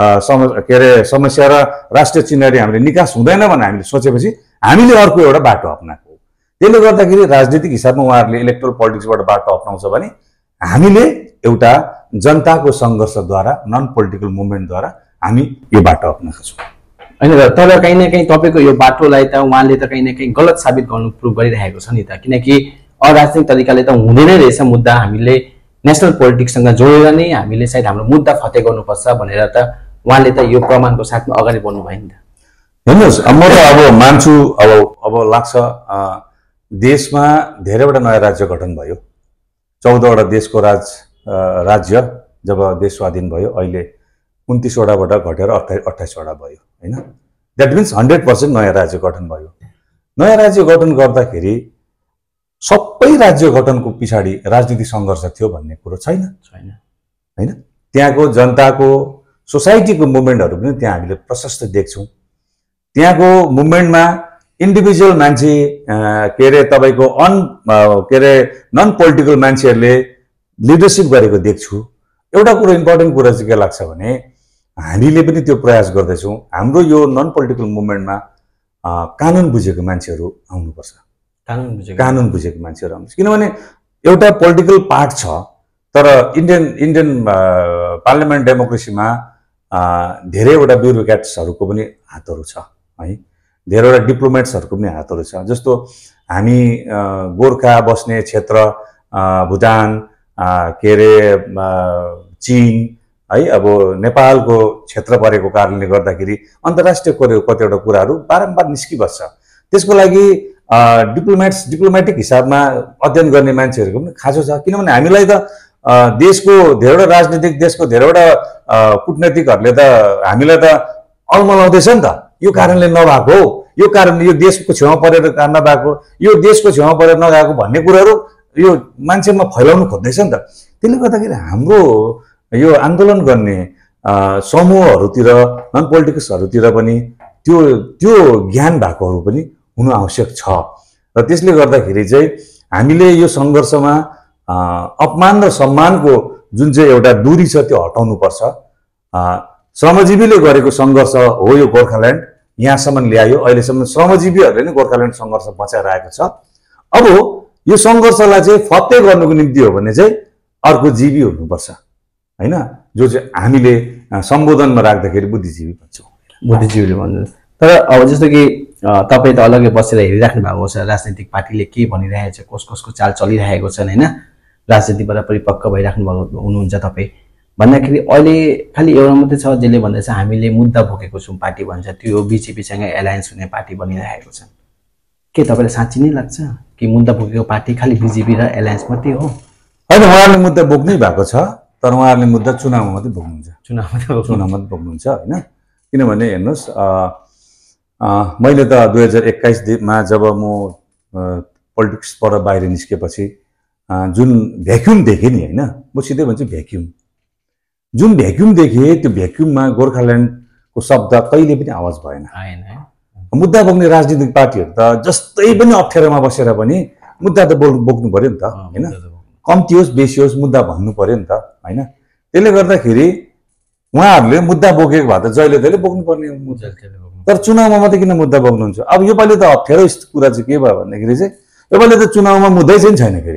[SPEAKER 2] समस्या र राष्ट्रिय चिह्नले हामीले निकास हुँदैन भनेर हामीले सोचेपछि हामीले अर्को एउटा बाटो अप्नाएको हो। त्यसले गर्दाखेरि राजनीतिक हिसाबमा उहाँहरूले इलेक्टोरल पोलिटिक्सबाट बाटो अप्नाउँछ भने हामीले एउटा जनताको सङ्घर्षद्वारा, नन पोलिटिकल मुभमेन्टद्वारा हामी यो बाटो अप्नाएको छौँ
[SPEAKER 1] होइन। तर कहीँ न कहीँ तपाईँको यो बाटोलाई त उहाँले त कहीँ न कहीँ गलत साबित गर्नु प्रुभ गरिरहेको छ नि त, किनकि अराजनीतिक तरिकाले त हुँदैन रहेछ मुद्दा, हामीले नेसनल पोलिटिक्ससँग जोडेर नै हामीले सायद हाम्रो मुद्दा फते गर्नुपर्छ भनेर त उहाँले त यो प्रमाणको साथमा अगाडि बढ्नु भयो नि त।
[SPEAKER 2] हेर्नुहोस्, म त अब मान्छु, अब लाग्छ देशमा धेरैवटा नयाँ राज्य गठन भयो। 14वटा देशको राज्य जब देश स्वाधीन भयो, अहिले 29वटाबाट घटेर 28वटा भयो होइन। द्याट मिन्स 100% नयाँ राज्य गठन भयो। नयाँ राज्य गठन गर्दाखेरि सबै राज्य गठनको पछाडि राजनीतिक सङ्घर्ष थियो भन्ने कुरो छैन होइन। त्यहाँको जनताको, सोसाइटीको मुभमेन्टहरू पनि त्यहाँ हामीले प्रशस्त देख्छौँ। त्यहाँको मुभमेन्टमा इन्डिभिजुअल मान्छे के अरे तपाईँको नन पोलिटिकल मान्छेहरूले लिडरसिप गरेको देख्छु। एउटा कुरो इम्पोर्टेन्ट कुरा चाहिँ के लाग्छ भने हामीले पनि त्यो प्रयास गर्दैछौँ, हाम्रो यो नन पोलिटिकल मुभमेन्टमा कानुन बुझेको मान्छेहरू आउनुपर्छ। कानुन बुझेको मान्छेहरू आउनुपर्छ, किनभने एउटा पोलिटिकल पार्ट छ, तर इन्डियन पार्लियामेन्ट डेमोक्रेसीमा धेरैवटा ब्युरोक्रेट्सहरूको पनि हातहरू छ है, धेरैवटा डिप्लोमेट्सहरूको पनि हातहरू छ। जस्तो हामी गोर्खा बस्ने क्षेत्र, भुटान, के अरे चीन है, अब नेपालको क्षेत्र परेको कारणले गर्दाखेरि अन्तर्राष्ट्रिय कतिवटा कुराहरू बारम्बार निस्किबस्छ। त्यसको लागि डिप्लोमेटिक हिसाबमा अध्ययन गर्ने मान्छेहरूको पनि खाँचो छ, किनभने हामीलाई त देशको धेरैवटा राजनीतिक, देशको धेरैवटा कुटनीतिकहरूले त हामीलाई त अलमलाउँदैछ नि त। यो कारणले नभएको हो, यो कारणले यो देशको छेउमा परेर नभएको, यो देशको छेउमा परेर नगएको भन्ने कुराहरू यो मान्छेमा फैलाउनु खोज्दैछ नि त। त्यसले गर्दाखेरि हाम्रो यो आन्दोलन गर्ने समूहहरूतिर, नन पोलिटिक्सहरूतिर पनि त्यो ज्ञान भएकोहरू पनि हुनु आवश्यक छ। र त्यसले गर्दाखेरि चाहिँ हामीले यो सङ्घर्षमा अपमान र सम्मानको जुन चाहिँ एउटा दूरी छ त्यो हटाउनुपर्छ। श्रमजीवीले गरेको सङ्घर्ष हो यो गोर्खाल्यान्ड यहाँसम्म ल्यायो। अहिलेसम्म श्रमजीवीहरूले नै गोर्खाल्यान्ड सङ्घर्ष बचाइरहेको छ। अब यो सङ्घर्षलाई चाहिँ फत्ते गर्नुको निम्ति हो भने चाहिँ अर्को जीवी हुनुपर्छ होइन, जो चाहिँ हामीले सम्बोधनमा राख्दाखेरि बुद्धिजीवी भन्छौँ।
[SPEAKER 1] बुद्धिजीवीले भन्नु। तर अब जस्तो कि तपाईँ त अलग्गै बसेर हेरिराख्नु भएको छ राजनैतिक पार्टीले के भनिरहेको छ, कसको चाल चलिरहेको छन् होइन, राजनीतिबाट परिपक्व भइराख्नु भएको हुनुहुन्छ तपाईँ। भन्दाखेरि अहिले खालि एउटा मात्रै छ जसले भन्दैछ हामीले मुद्दा बोकेको छौँ पार्टी भन्छ, त्यो बिजेपीसँग एलायन्स हुने पार्टी बनिरहेको छ। के तपाईँलाई साँच्ची नै लाग्छ कि मुद्दा बोकेको पार्टी खालि बिजेपी र एलायन्स मात्रै हो?
[SPEAKER 2] होइन, उहाँहरूले मुद्दा बोक्नै भएको छ, तर उहाँहरूले मुद्दा चुनावमा मात्रै बोक्नुहुन्छ, चुनावमा मात्रै बोक्नुहुन्छ होइन। किनभने हेर्नुहोस्, मैले त 2021मा जब म पोलिटिक्सबाट बाहिर निस्केपछि जुन भ्याक्युम देखेँ नि होइन, म सिधै भन्छु भ्याक्युम, जुन भ्याक्युम देखेँ त्यो भ्याक्युममा गोर्खाल्यान्ड को शब्द कहिले पनि आवाज भएन।
[SPEAKER 1] आएन।
[SPEAKER 2] मुद्दा बोक्ने राजनीतिक पार्टीहरू त जस्तै पनि अप्ठ्यारोमा बसेर पनि मुद्दा त बोक्नु पर्यो नि त हैन, कम्ती होस् बेसी होस् मुद्दा भन्नु पर्यो नि त हैन। त्यसले गर्दाखेरि उहाँहरूले मुद्दा बोकेको भए त जहिले तहिले बोक्नु पर्ने मुद्दा, तर चुनावमा मात्रै किन मुद्दा बोक्नुहुन्छ? अब योपालि त अप्ठ्यारो कुरा चाहिँ के भयो भन्दाखेरि चाहिँ योपालि त चुनावमा मुद्दै चाहिँ छैन फेरि।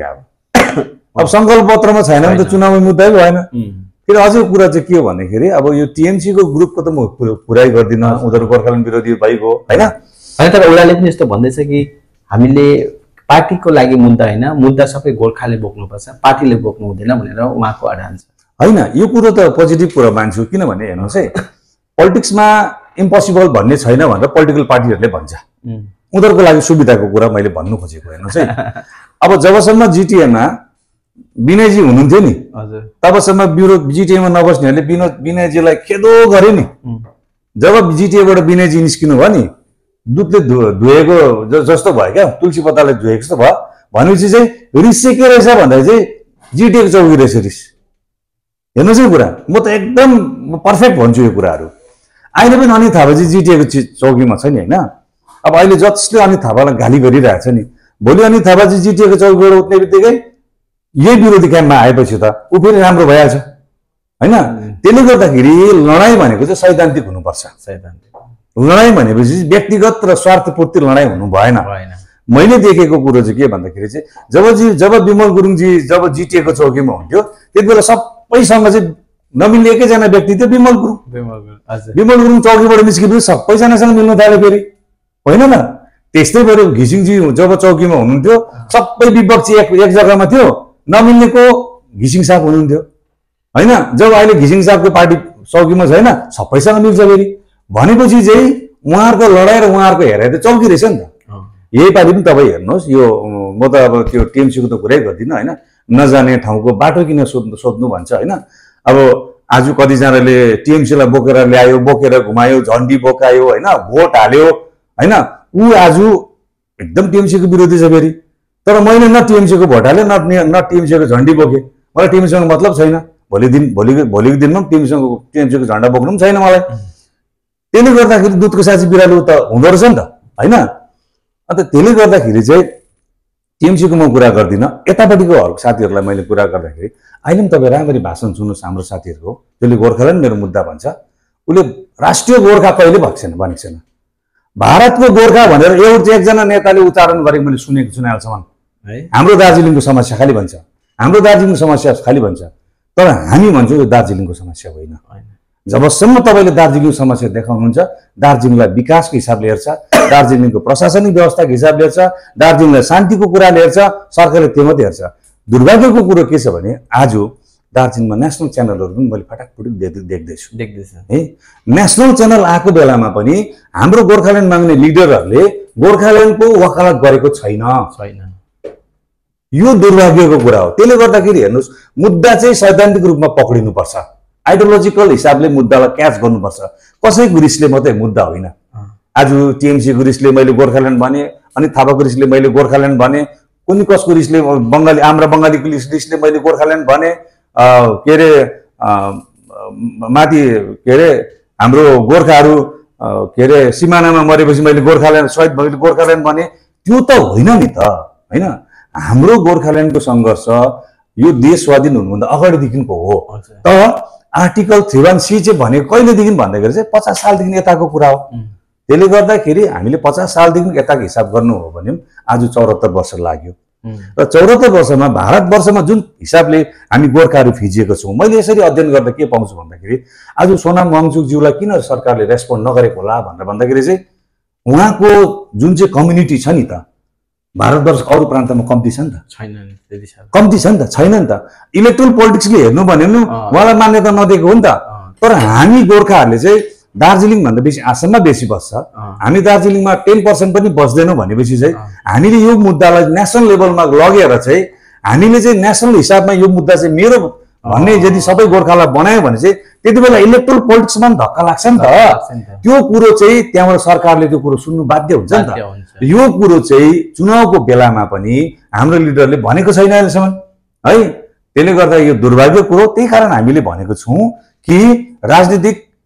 [SPEAKER 2] अब संकल्प पत्रमा छैन भने त चुनावमा मुद्दै भएन। फेरि अझै कुरा चाहिँ के हो भन्दाखेरि अब यो टिएमसी को ग्रुपको त म पुरै गर्दिन, उनीहरू गोर्खाल्यान्ड विरोधी भइगयो हैन।
[SPEAKER 1] अनि तर उनीहरूले पनि यस्तो भन्दैछ कि हामीले पार्टीको लागि मुद्दा हैन, मुद्दा सबै गोर्खाले बोक्नुपर्छ, पार्टीले बोक्नु हुँदैन भनेर उहाँको अडान छ
[SPEAKER 2] हैन। यो कुरो त पोजिटिभ कुरा मान्छु, किनभने हेर्नुहोस् है, पोलिटिक्समा इम्पोसिबल भन्ने छैन भनेर पोलिटिकल पार्टीहरूले भन्छ, उनीहरूको लागि सुविधाको कुरा मैले भन्नु खोजेको। हेर्नुहोस् है, अब जबसम्म जिटिएमा विनयजी हुनुहुन्थ्यो नि, तबसम्म जिटिएमा नबस्नेहरूले विनयजीलाई खेदो गरे नि। जब जिटिएबाट विनयजी निस्किनु भयो नि, दुधले धुएको जस्तो भयो क्या, तुलसी पत्ताले धुएको जस्तो भयो भनेपछि चाहिँ रिस चाहिँ के रहेछ भन्दा चाहिँ जिटिएको चौकी रहेछ रिस। हेर्नुहोस् है कुरा, म त एकदम पर्फेक्ट भन्छु यो कुराहरू। अहिले पनि अनित थापा चाहिँ जिटिएको चौकीमा छ नि हैन। अब अहिले जसले अनित थापालाई गाली गरिरहेछ नि, भोलि अनित थापा चाहिँ जिटिएको चौकीबाट उठ्ने बित्तिकै यही विरोधी क्याम्पमा आएपछि त ऊ फेरि राम्रो भइहाल्छ हैन। त्यसले गर्दाखेरि लडाइँ भनेको चाहिँ सैद्धान्तिक हुनुपर्छ। लडाइँ भनेपछि व्यक्तिगत र स्वार्थपूर्ति लडाइँ हुनु भएन। मैले देखेको कुरो चाहिँ के भन्दाखेरि चाहिँ जब विमल गुरुङजी जब जिटिएको चौकीमा हुन्थ्यो त्यति बेला सबैसँग चाहिँ नमिल्ने एकैजना व्यक्ति थियो विमल गुरुङ। विमल गुरुङ चौकीबाट निस्किँदै सबैजनासँग मिल्नु थाल्यो फेरि होइन न। त्यस्तै गरी घिसिङजी जब चौकीमा हुनुहुन्थ्यो सबै विपक्षी एक जग्गामा थियो, नमिल्नेको घिसिङ साहब हुनुहुन्थ्यो हैन। जब अहिले घिसिङ साहबको पार्टी चौकीमा छैन, सबैसँग मिल्छ फेरि भनेपछि चाहिँ उहाँहरूको लडाइँ र उहाँहरूको हेराइ त चौकी रहेछ नि त। यही पालि पनि तपाईँ हेर्नुहोस्, यो म त अब त्यो टिएमसीको त कुरै गर्दिनँ हैन, नजाने ठाउँको बाटो किन सोध्नु भन्छ हैन। अब आज कतिजनाले टिएमसीलाई बोकेर ल्यायो, बोकेर घुमायो, झन्डी बोकायो हैन, भोट हाल्यो हैन, ऊ आज एकदम टिएमसीको विरोधी छ फेरि। तर मैले न टिएमसीको भोट हालेँ न टिएमसीको झन्डी बोकेँ, मलाई टिएमसीसँग मतलब छैन। भोलिको दिनमा टिएमसीको झन्डा बोक्नु पनि छैन मलाई। त्यसले गर्दाखेरि दुधको साँची बिरालो त हुँदो रहेछ नि त हैन। अन्त त्यसले गर्दाखेरि चाहिँ टिएमसीको म कुरा गर्दिनँ, यतापट्टिको साथीहरूलाई मैले कुरा गर्दाखेरि अहिले पनि तपाईँ राम्ररी भाषण सुन्नुहोस् हाम्रो साथीहरूको, जसले गोर्खाल्यान्ड मेरो मुद्दा भन्छ, उसले राष्ट्रिय गोर्खा कहिले भनेको छैन। भारतको गोर्खा भनेर एकजना नेताले उच्चारण गरेको मैले सुनेको छु अहिलेसम्म। हाम्रो दार्जिलिङको समस्या खालि भन्छ, हाम्रो दार्जिलिङको समस्या खालि भन्छ, तर हामी भन्छौँ यो दार्जिलिङको समस्या होइन। जबसम्म तपाईँले दार्जिलिङ समस्या देखाउनुहुन्छ, दार्जिलिङलाई विकासको हिसाबले हेर्छ, दार्जिलिङको प्रशासनिक व्यवस्थाको हिसाबले हेर्छ, दार्जिलिङलाई शान्तिको कुराले हेर्छ, सरकारले त्यो मात्रै हेर्छ। दुर्भाग्यको कुरो के छ भने आज दार्जिलिङमा नेसनल च्यानलहरू पनि मैले फटाकफुटुक देख्दैछु है। नेसनल च्यानल आएको बेलामा पनि हाम्रो गोर्खाल्यान्ड माग्ने लिडरहरूले गोर्खाल्यान्डको वकालत गरेको छैन। यो दुर्भाग्यको कुरा हो। त्यसले गर्दाखेरि हेर्नुहोस्, मुद्दा चाहिँ सैद्धान्तिक रूपमा पक्रिनुपर्छ, आइडियोलोजिकल हिसाबले मुद्दालाई क्याच गर्नुपर्छ। कसैको रिसले मात्रै मुद्दा होइन। आज टिएमसीको रिसले मैले गोर्खाल्यान्ड भने, अनि थापाको रिसले मैले गोर्खाल्यान्ड भने, कुनै कसको रिसले बङ्गाली आम्रा बङ्गालीको रिसले मैले गोर्खाल्यान्ड भने, के अरे माथि के अरे हाम्रो गोर्खाहरू के अरे सिमानामा मरेपछि मैले गोर्खाल्यान्ड शहीद मैले गोर्खाल्यान्ड भने, त्यो त होइन नि त होइन। हाम्रो गोर्खाल्यान्डको सङ्घर्ष यो देश स्वाधीन हुनुभन्दा अगाडिदेखिको हो। तर आर्टिकल 31C चाहिँ भनेको कहिलेदेखि भन्दाखेरि चाहिँ 50 सालदेखि यताको कुरा हो। त्यसले गर्दाखेरि हामीले 50 सालदेखि यताको हिसाब गर्नु हो भने आज 74 वर्ष लाग्यो। र 74 वर्षमा भारतवर्षमा जुन हिसाबले हामी गोर्खाहरू फिजिएको छौँ, मैले यसरी अध्ययन गर्दा के पाउँछु भन्दाखेरि आज सोनाम वाङचुकज्यूलाई किन सरकारले रेस्पोन्ड नगरेको होला भनेर भन्दाखेरि चाहिँ उहाँको जुन चाहिँ कम्युनिटी छ नि त, भारतवर्ष अरू प्रान्तमा कम्ती छ नि त, कम्ती छ नि त, छैन नि त। इलेक्ट्रोल पोलिटिक्सले हेर्नु भने उहाँलाई मान्यता नदिएको हो नि त। तर हामी गोर्खाहरूले चाहिँ दार्जिलिङ भन्दा बेसी आसाममा बेसी बस्छ, हामी दार्जिलिङमा 10% पनि बस्दैनौँ भनेपछि चाहिँ हामीले यो मुद्दालाई नेसनल लेभलमा लगेर चाहिँ हामीले चाहिँ नेसनल हिसाबमा यो मुद्दा चाहिँ मेरो भन्ने यदि सबै गोर्खालाई बनायो भने चाहिँ त्यति बेला इलेक्ट्रोल पोलिटिक्समा पनि धक्का लाग्छ नि त। त्यो कुरो चाहिँ त्यहाँबाट सरकारले त्यो कुरो सुन्नु बाध्य हुन्छ नि त। यो कुरो चाहिँ चुनावको बेलामा पनि हाम्रो लिडरले भनेको छैन अहिलेसम्म है। त्यसले गर्दा यो दुर्भाग्य कुरो। त्यही कारण हामीले भनेको छौँ कि राजनीतिक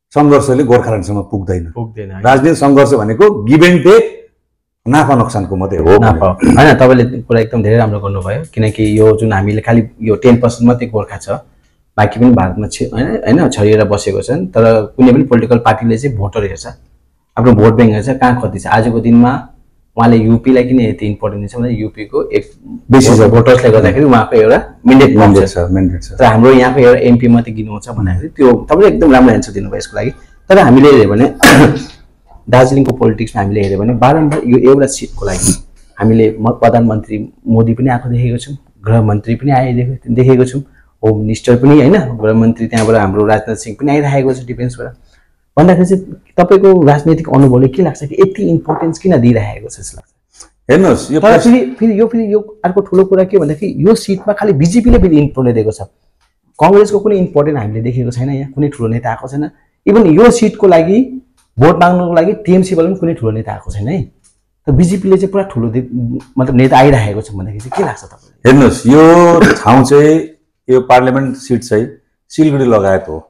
[SPEAKER 2] सङ्घर्षले गोर्खाल्यान्डसम्म पुग्दैन।
[SPEAKER 1] पुग्दैन।
[SPEAKER 2] राजनीतिक सङ्घर्ष भनेको गिभ एन्ड टेक, नाफा नोक्सानको मात्रै हो।
[SPEAKER 1] होइन, तपाईँले कुरा एकदम धेरै राम्रो गर्नुभयो, किनकि यो जुन हामीले खालि यो 10% मात्रै गोर्खा छ, बाँकी पनि भारतमा होइन छरिएर बसेको छन्, तर कुनै पनि पोलिटिकल पार्टीले चाहिँ भोटर हेर्छ, आफ्नो भोट ब्याङ्क हेर्छ, कहाँ कति छ। आजको दिनमा उहाँले युपीलाई किन यति इम्पोर्टेन्ट दिन्छ भने युपीको एक बेसी भोटर्सले गर्दाखेरि उहाँको एउटा म्यान्डेट छ। तर हाम्रो यहाँको एउटा एमपी मात्रै गिनुहुन्छ भन्दाखेरि त्यो तपाईँले एकदम राम्रो एन्सर दिनुभयो यसको लागि। तर हामीले हेऱ्यो भने दार्जिलिङको पोलिटिक्समा हामीले हेऱ्यो भने बारम्बार यो एउटा सिटको लागि हामीले प्रधानमन्त्री मोदी पनि आएको देखेको छौँ, गृहमन्त्री पनि देखेको छौँ, होम मिनिस्टर पनि होइन, गृहमन्त्री त्यहाँबाट हाम्रो राजनाथ सिंह पनि आइरहेको छ डिफेन्सबाट। भन्दाखेरि चाहिँ तपाईँको राजनैतिक अनुभवले के लाग्छ कि यति इम्पोर्टेन्स किन दिइरहेको छ जस्तो लाग्छ?
[SPEAKER 2] हेर्नुहोस्,
[SPEAKER 1] फेरि यो अर्को ठुलो कुरा के भन्दाखेरि यो सिटमा खालि बिजेपीले फेरि इम्पोर्टेन्ट दिएको छ, कङ्ग्रेसको कुनै इम्पोर्टेन्ट हामीले देखेको छैन, यहाँ कुनै ठुलो नेता आएको छैन। इभन यो सिटको लागि भोट माग्नुको लागि टिएमसीबाट पनि कुनै ठुलो नेता आएको छैन है, तर बिजेपीले चाहिँ पुरा ठुलो मतलब नेता आइरहेको छ भन्दाखेरि चाहिँ के लाग्छ तपाईँलाई?
[SPEAKER 2] हेर्नुहोस्, यो ठाउँ चाहिँ यो पार्लियामेन्ट सिट चाहिँ सिलगढी लगायत हो।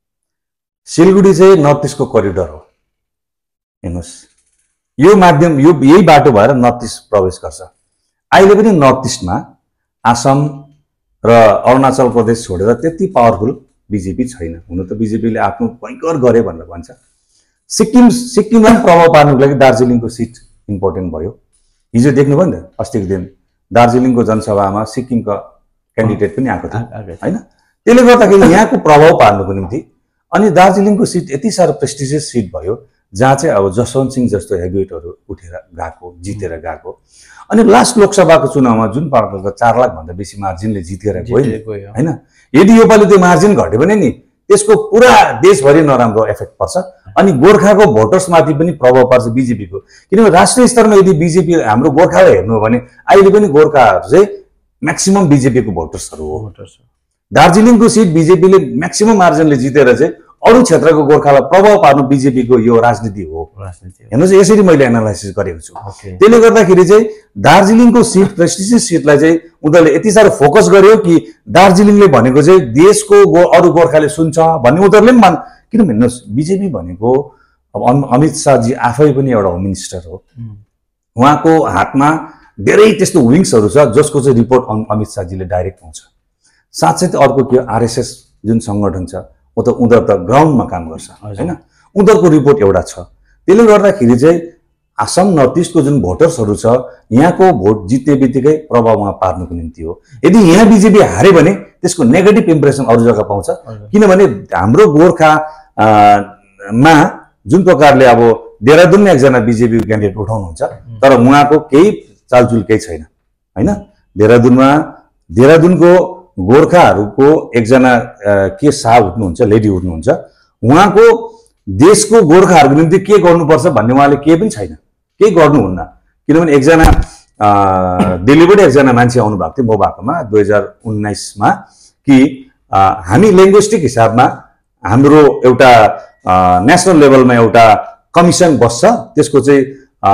[SPEAKER 2] सिलगढी चाहिँ नर्थ इस्टको करिडोर हो। हेर्नुहोस्, यो माध्यम यही बाटो भएर नर्थ इस्ट प्रवेश गर्छ। अहिले पनि नर्थ इस्टमा आसाम र अरुणाचल प्रदेश छोडेर त्यति पावरफुल बिजेपी छैन। हुन त बिजेपीले आफ्नो भयङ्कर गरे भनेर भन्छ। सिक्किमलाई प्रभाव पार्नुको लागि दार्जिलिङको सिट इम्पोर्टेन्ट भयो। हिजो देख्नुभयो नि त, अस्तिको दिन दार्जिलिङको जनसभामा सिक्किमका क्यान्डिडेट पनि आएको थियो होइन। त्यसले गर्दाखेरि यहाँको प्रभाव पार्नुको निम्ति अनि दार्जिलिङको सिट यति साह्रो प्रेस्टिजियस सिट भयो जहाँ चाहिँ अब जसवन्त सिंह जस्तो हेभिवेटहरू उठेर गएको, जितेर गएको। अनि लास्ट लोकसभाको चुनावमा जुन पार्टीको 4 लाखभन्दा बेसी मार्जिनले जितेर गयो होइन। यदि योपालि त्यो मार्जिन घट्यो भने नि त्यसको पुरा देशभरि नराम्रो इफेक्ट पर्छ अनि गोर्खाको भोटर्समाथि पनि प्रभाव पर्छ बिजेपीको। किनभने राष्ट्रिय स्तरमा यदि बिजेपी हाम्रो गोर्खालाई हेर्नु हो भने अहिले पनि गोर्खाहरू चाहिँ म्याक्सिमम बिजेपीको भोटर्सहरू हो। दार्जिलिङको सिट बिजेपीले म्याक्सिमम मार्जिनले जितेर चाहिँ अरू क्षेत्रको गोर्खालाई प्रभाव पार्नु बिजेपीको यो राजनीति हो। हेर्नुहोस्, यसरी मैले एनालाइसिस गरेको छु। त्यसले गर्दाखेरि चाहिँ दार्जिलिङको सिट प्रेस्टिजियस सिटलाई चाहिँ उनीहरूले यति साह्रो फोकस गर्यो कि दार्जिलिङले भनेको चाहिँ देशको अरू गोर्खाले सुन्छ भन्ने उनीहरूले पनि किनभने हेर्नुहोस्, बिजेपी भनेको अब अमित शाहजी आफै पनि एउटा होम मिनिस्टर हो। उहाँको हातमा धेरै त्यस्तो विङ्सहरू छ जसको चाहिँ रिपोर्ट अमित शाहजीले डाइरेक्ट पाउँछ। साथसाथै अर्को के हो, आरएसएस जुन सङ्गठन छ वो त उनीहरू त ग्राउन्डमा काम गर्छ होइन, उनीहरूको रिपोर्ट एउटा छ। त्यसले गर्दाखेरि चाहिँ आसाम नर्थ इस्टको जुन भोटर्सहरू छ यहाँको भोट जित्ने बित्तिकै प्रभावमा पार्नुको निम्ति हो। यदि यहाँ बिजेपी हार्यो भने त्यसको नेगेटिभ इम्प्रेसन अरू जग्गा पाउँछ। किनभने हाम्रो गोर्खामा जुन प्रकारले अब देहरादूनमा एकजना बिजेपी क्यान्डिडेट उठाउनुहुन्छ तर उहाँको केही चालचुल केही छैन होइन। देहरादूनको गोर्खाहरूको एकजना के शाह उठ्नुहुन्छ, लेडी उठ्नुहुन्छ, उहाँको देशको गोर्खाहरूको निम्ति के गर्नुपर्छ भन्ने उहाँले केही पनि छैन, केही गर्नुहुन्न। किनभने एकजना दिल्लीबाट एकजना मान्छे आउनु भएको थियो म भएकोमा 2019मा कि हामी लिङ्ग्विस्टिक हिसाबमा हाम्रो एउटा नेसनल लेभलमा एउटा कमिसन बस्छ, त्यसको चाहिँ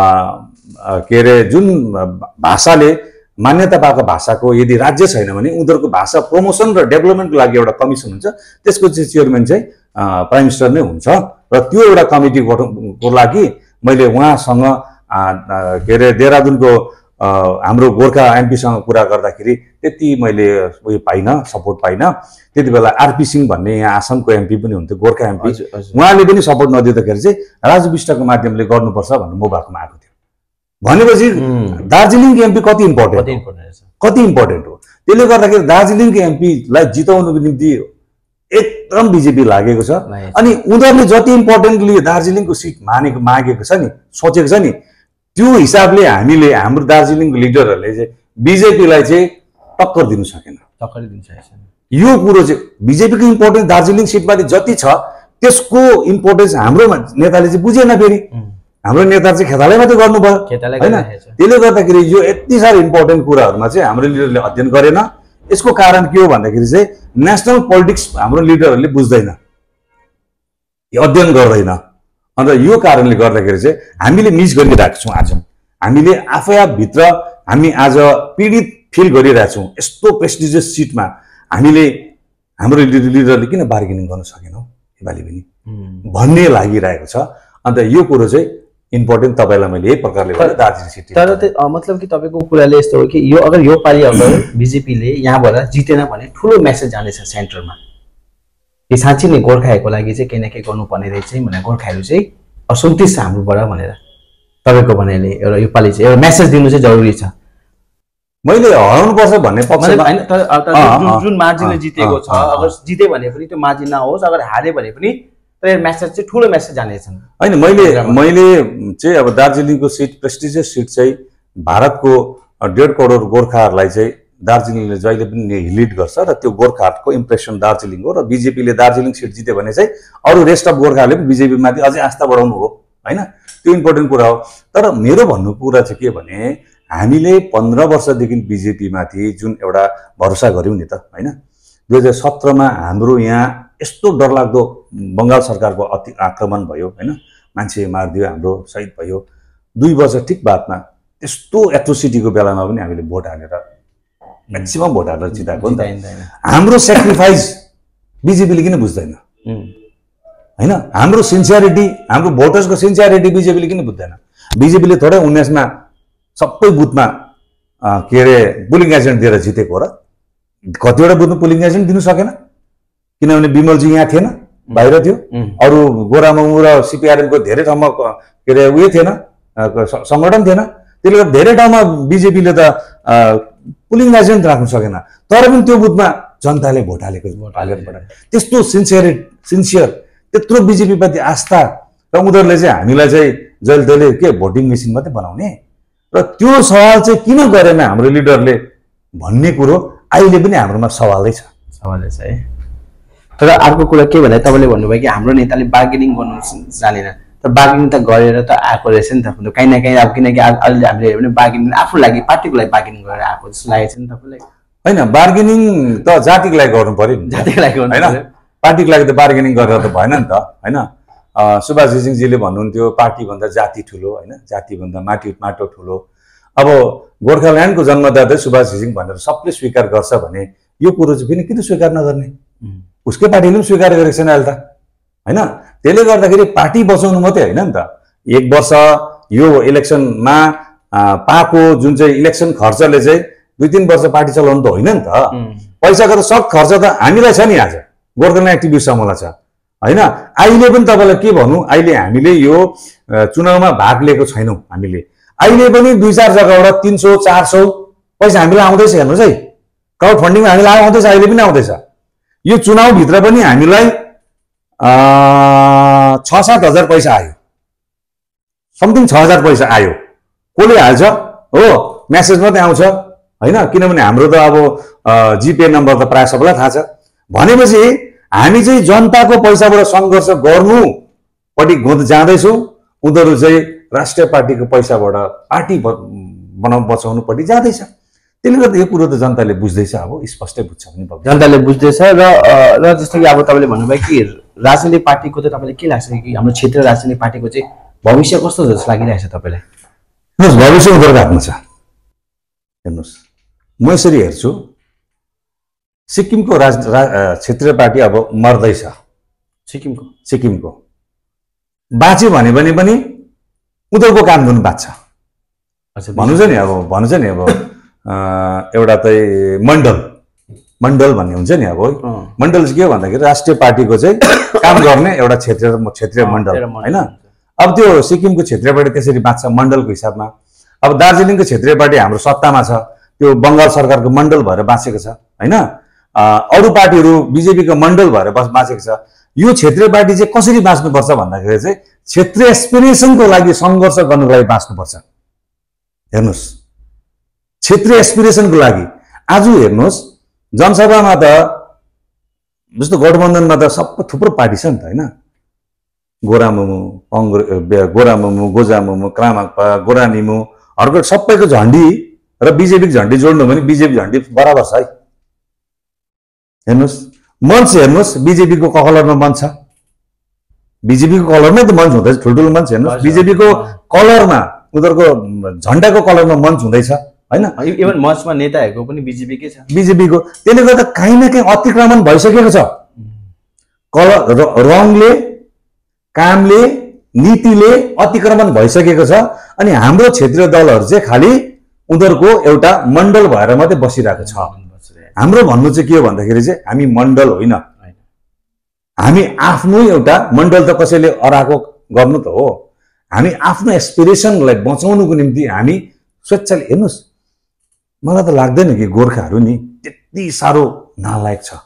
[SPEAKER 2] के अरे जुन भाषाले मान्यता पाएको भाषाको यदि राज्य छैन भने उनीहरूको भाषा प्रमोसन र डेभलपमेन्टको लागि एउटा कमिसन हुन्छ, त्यसको चाहिँ चेयरम्यान चाहिँ प्राइम मिनिस्टर नै हुन्छ। र त्यो एउटा कमिटीको लागि मैले उहाँसँग के अरे देहरादूनको हाम्रो गोर्खा एमपीसँग कुरा गर्दाखेरि त्यति मैले उयो पाइनँ, सपोर्ट पाइनँ। त्यति बेला आरपी सिंह भन्ने यहाँ आसामको एमपी पनि हुन्थ्यो, गोर्खा एमपी, उहाँले पनि सपोर्ट नदिँदाखेरि चाहिँ राजु विष्टको माध्यमले गर्नुपर्छ भन्ने म भएकोमा आएको थियो। भनेपछि दार्जिलिङको एमपी कति इम्पोर्टेन्ट हो। त्यसले गर्दाखेरि दार्जिलिङको एमपीलाई जिताउनुको निम्ति एकदम बिजेपी लागेको छ। अनि उनीहरूले जति इम्पोर्टेन्टली दार्जिलिङको सिट मागेको छ नि, सोचेको छ नि, त्यो हिसाबले हामीले हाम्रो दार्जिलिङको लिडरहरूले चाहिँ बिजेपीलाई चाहिँ टक्कर दिनु सकेन। यो कुरो चाहिँ बिजेपीको इम्पोर्टेन्स दार्जिलिङ सिटमाथि जति छ त्यसको इम्पोर्टेन्स हाम्रो नेताले चाहिँ बुझेन। फेरि हाम्रो नेता चाहिँ खेतालै मात्रै गर्नुभयो होइन। त्यसले गर्दाखेरि यो यति साह्रो इम्पोर्टेन्ट कुराहरूमा चाहिँ हाम्रो लिडरले अध्ययन गरेन। यसको कारण के हो भन्दाखेरि चाहिँ नेसनल पोलिटिक्स हाम्रो लिडरहरूले बुझ्दैन, अध्ययन गर्दैन। अन्त यो कारणले गर्दाखेरि चाहिँ हामीले मिस गरिरहेको छौँ। आज हामीले आफै भित्र हामी आज पीडित फिल गरिरहेको छौँ। यस्तो प्रेस्टिजियस सिटमा हामीले हाम्रो लिडरले किन बार्गेनिङ गर्न सकेनौँ? योपालि पनि भन्ने लागिरहेको छ। अन्त यो कुरो चाहिँ इम्पोर्टेन्ट तपाईलाई मैले यही प्रकारले भने दार्जिलिङ सिटी।
[SPEAKER 1] तर मतलब कि तपाईको कुराले यस्तो हो कि यो अगर यो पालि अगर बीजेपीले यहाँबाट जितेन भने ठुलो मेसेज जानेछ सेन्टरमा कि साँच्चै नै गोर्खाहरूको लागि चाहिँ केही न केही गर्नुपर्ने रहेछ भने गोर्खाहरू चाहिँ असन्तुष्ट छ हाम्रोबाट भनेर तपाईको भनाइले एउटा यो पालि चाहिँ एउटा मेसेज दिनु चाहिँ जरुरी छ।
[SPEAKER 2] मैले हराउनुपर्छ भन्ने पक्षमा
[SPEAKER 1] हैन, तर जुन मार्जिनले जितेको छ अगर जिते भने पनि त्यो मार्जिन नहोस्, अगर हारे भने पनि तर मेसेज चाहिँ ठुलो मेसेज जानेछन्।
[SPEAKER 2] हैन, मैले चाहिँ अब दार्जिलिङको सिट प्रेस्टिजियस सिट चाहिँ भारतको 1.5 करोड गोर्खाहरूलाई चाहिँ दार्जिलिङले जहिले पनि लिड गर्छ र त्यो गोर्खाहरूको इम्प्रेसन दार्जिलिङ हो र बीजेपीले दार्जिलिङ सिट जित्यो भने चाहिँ अरू रेस्ट अफ गोर्खाहरूले पनि बीजेपी माथि अझै आस्था बढाउनु हो हैन, त्यो इम्पोर्टेन्ट कुरा हो। तर मेरो भन्नु कुरा चाहिँ के भने हामीले 15 वर्षदेखि बीजेपी माथि जुन एउटा भरोसा गर्यौं नि त हैन, 2017 मा हाम्रो यहाँ यस्तो डरलाग्दो बंगाल सरकारको अति आक्रमण भयो हैन, मान्छे मारिदियो, हाम्रो शहीद भयो। 2 वर्ष ठिक बादमा त्यस्तो एट्रोसिटीको बेलामा पनि हामीले भोट हालेर म्याक्सिमम भोट हालेर जिताएको नि त। हाम्रो सेक्रिफाइस बीजेपीले किन बुझ्दैन हैन, हाम्रो सिन्सियरिटी, हाम्रो भोटर्सको सिन्सियरिटी बीजेपीले किन बुझ्दैन? बीजेपीले थोरै 19 मा सबै बुथमा के अरे पुलिङ एजेन्ट दिएर जितेको र कतिवटा बुथमा पुलिङ एजेन्ट दिनु सकेन किनभने विमलजी यहाँ थिएन, बाहिर थियो। अरू गोरामुङ र सीपीआरएम को धेरै ठाउँमा के अरे उयो थिएन, संगठन थिएन, त्यसले गर्दा धेरै ठाउँमा बीजेपीले त पुलिङ एजेन्ट राख्न सकेन। तर पनि त्यो बुथमा जनताले भोट हालेको त्यस्तो सिन्सियर त्यत्रो बीजेपी प्रति आस्था र उनीहरूले चाहिँ हामीलाई चाहिँ जहिले तहिले के भोटिङ मेसिन मात्रै बनाउने र त्यो सवाल चाहिँ किन गरेन हाम्रो लिडरले भन्ने कुरो अहिले पनि हाम्रोमा सवालै छ
[SPEAKER 1] है। तर अर्को कुरा के भने तपाईले भन्नुभयो कि हाम्रो नेताले बार्गेनिङ गर्नु जानेन, तर बार्गेनिङ त गरेर त आएको रहेछ नि त कहीँ न कहीँ। अब किनकि अहिले हामीले हेर्यो भने बार्गेनिङ आफू लागि पार्टीको लागि बार्गेनिङ गरेर आएको जस्तो लागेको छ नि तपाईलाई?
[SPEAKER 2] हैन, बार्गेनिङ त जातिको लागि गर्नु पर्यो नि,
[SPEAKER 1] जातिको लागि गर्नु
[SPEAKER 2] हैन, पार्टीको लागि त बार्गेनिङ गरेर त भएन नि त हैन। सुभाष घिसिङजीले भन्नुहुन्थ्यो पार्टी भन्दा जाति ठुलो हैन, जाति भन्दा माटो ठुलो। अब गोर्खाल्यान्डको जन्मदाता सुभाष घिसिङ भनेर सबले स्वीकार गर्छ भने यो कुरो चाहिँ फेरि किन स्वीकार नगर्ने? उसकै पार्टीले पनि स्वीकार गरेको छैन अहिले त हैन। त्यसले गर्दाखेरि पार्टी बचाउनु मात्रै हैन नि त। 1 वर्ष यो इलेक्सनमा पाएको जुन चाहिँ इलेक्सन खर्चले चाहिँ 2-3 वर्ष पार्टी चलाउनु त होइन नि त। पैसाको त सब खर्च त हामीलाई छ नि, आज गोर्खाल्यान्ड एक्टिभिस्ट समूहलाई छ हैन। अहिले पनि तपाईलाई के भन्नु, अहिले हामीले यो चुनावमा भाग लिएको छैनौं। हामीले अहिले पनि 2-4 जग्गाबाट 300-400 पैसा हामीलाई आउँदैछ। हेर्नुस् है, क्राउड फन्डिङमा हामीलाई आउँदैछ, अहिले पनि आउँदैछ। यो चुनाव भित्र पनि हामीलाई 6-7 हजार पैसा आयो, समथिङ 6,000 पैसा आयो। कसले हाल्छ हो, मेसेज मात्रै आउँछ हैन, किनभने हाम्रो त अब जिपे नम्बर त प्राय सबैलाई थाहा छ। भनेपछि हामी चाहिँ जनताको पैसाबाट सङ्घर्ष गर्नुपट्टि जाँदैछौँ, उनीहरू चाहिँ राष्ट्रिय पार्टीको पैसाबाट पार्टी बचाउनुपट्टि जाँदैछ। त्यसले गर्दा यो कुरो त जनताले बुझ्दैछ, अब स्पष्टै बुझ्छ पनि
[SPEAKER 1] जनताले बुझ्दैछ। र जस्तो कि अब तपाईँले भन्नुभयो कि राजनीतिक पार्टीको त तपाईँलाई के लाग्छ कि हाम्रो क्षेत्रीय राजनीतिक पार्टीको चाहिँ भविष्य कस्तो जस्तो लागिरहेछ तपाईँलाई?
[SPEAKER 2] हेर्नुहोस्, भविष्य उनीहरूको हातमा छ। हेर्नुहोस्, म यसरी हेर्छु, सिक्किमको क्षेत्रीय पार्टी अब मर्दैछ। सिक्किमको बाँच्यो भने पनि उनीहरूको काम गर्नु बाँच्छ भन्नु छ नि। अब एउटा चाहिँ मण्डल भन्ने हुन्छ नि। अब मण्डल चाहिँ के भन्दाखेरि राष्ट्रिय पार्टीको चाहिँ काम गर्ने एउटा क्षेत्रीय मण्डल हैन। अब त्यो सिक्किमको क्षेत्रीय पार्टी त्यसरी बाँच्छ मण्डलको हिसाबमा। अब दार्जिलिङको क्षेत्रीय पार्टी हाम्रो सत्तामा छ, त्यो बंगाल सरकारको मण्डल भएर बाँचेको छ हैन। अरू पार्टीहरू बीजेपीको मण्डल भएर बाँचेको छ। यो क्षेत्रीय पार्टी चाहिँ कसरी बाँच्नुपर्छ भन्दाखेरि चाहिँ क्षेत्रीय एस्पिरेसनको लागि सङ्घर्ष गर्नको लागि बाँच्नुपर्छ। हेर्नुहोस्, क्षेत्रीय एस्पिरेसनको लागि आज हेर्नुहोस्, जनसभामा त जस्तो गठबन्धनमा त सबै थुप्रो पार्टी छ नि त हैन। गोरामुमु, गोजामुमु, क्रामाक्पा, गोरानिमु, हर्कट सबैको झण्डी र बीजेपीको झण्डी जोड्नु भने बीजेपी झण्डी बराबर छ है। हेर्नुहोस्, मञ्च हेर्नुहोस्, बीजेपीको कलरमा मञ्च छ, बीजेपीको कलरमै त मञ्च हुँदैछ, ठुल्ठुलो मञ्च हेर्नुहोस्, बीजेपीको कलरमा उनीहरूको झण्डाको कलरमा मञ्च हुँदैछ हैन।
[SPEAKER 1] इभन मञ्चमा नेताहरूको पनि बीजेपीकै छ,
[SPEAKER 2] बीजेपीको। त्यसले गर्दा कहीँ न कहीँ अतिक्रमण भइसकेको छ। रङले, कामले, नीतिले अतिक्रमण भइसकेको छ। अनि हाम्रो क्षेत्रीय दलहरू चाहिँ खालि उनीहरूको एउटा मण्डल भएर मात्रै बसिरहेको छ। हाम्रो भन्नु चाहिँ के हो भन्दाखेरि चाहिँ हामी मण्डल होइन, हामी आफ्नो एउटा मण्डल त कसैले अराको गर्नु त हो, हामी आफ्नो एस्पिरेसनलाई बचाउनुको निम्ति हामी स्वच्छले हेर्नुहोस्। मलाई त लाग्दैन कि गोर्खाहरू नि त्यति साह्रो नालायक छ।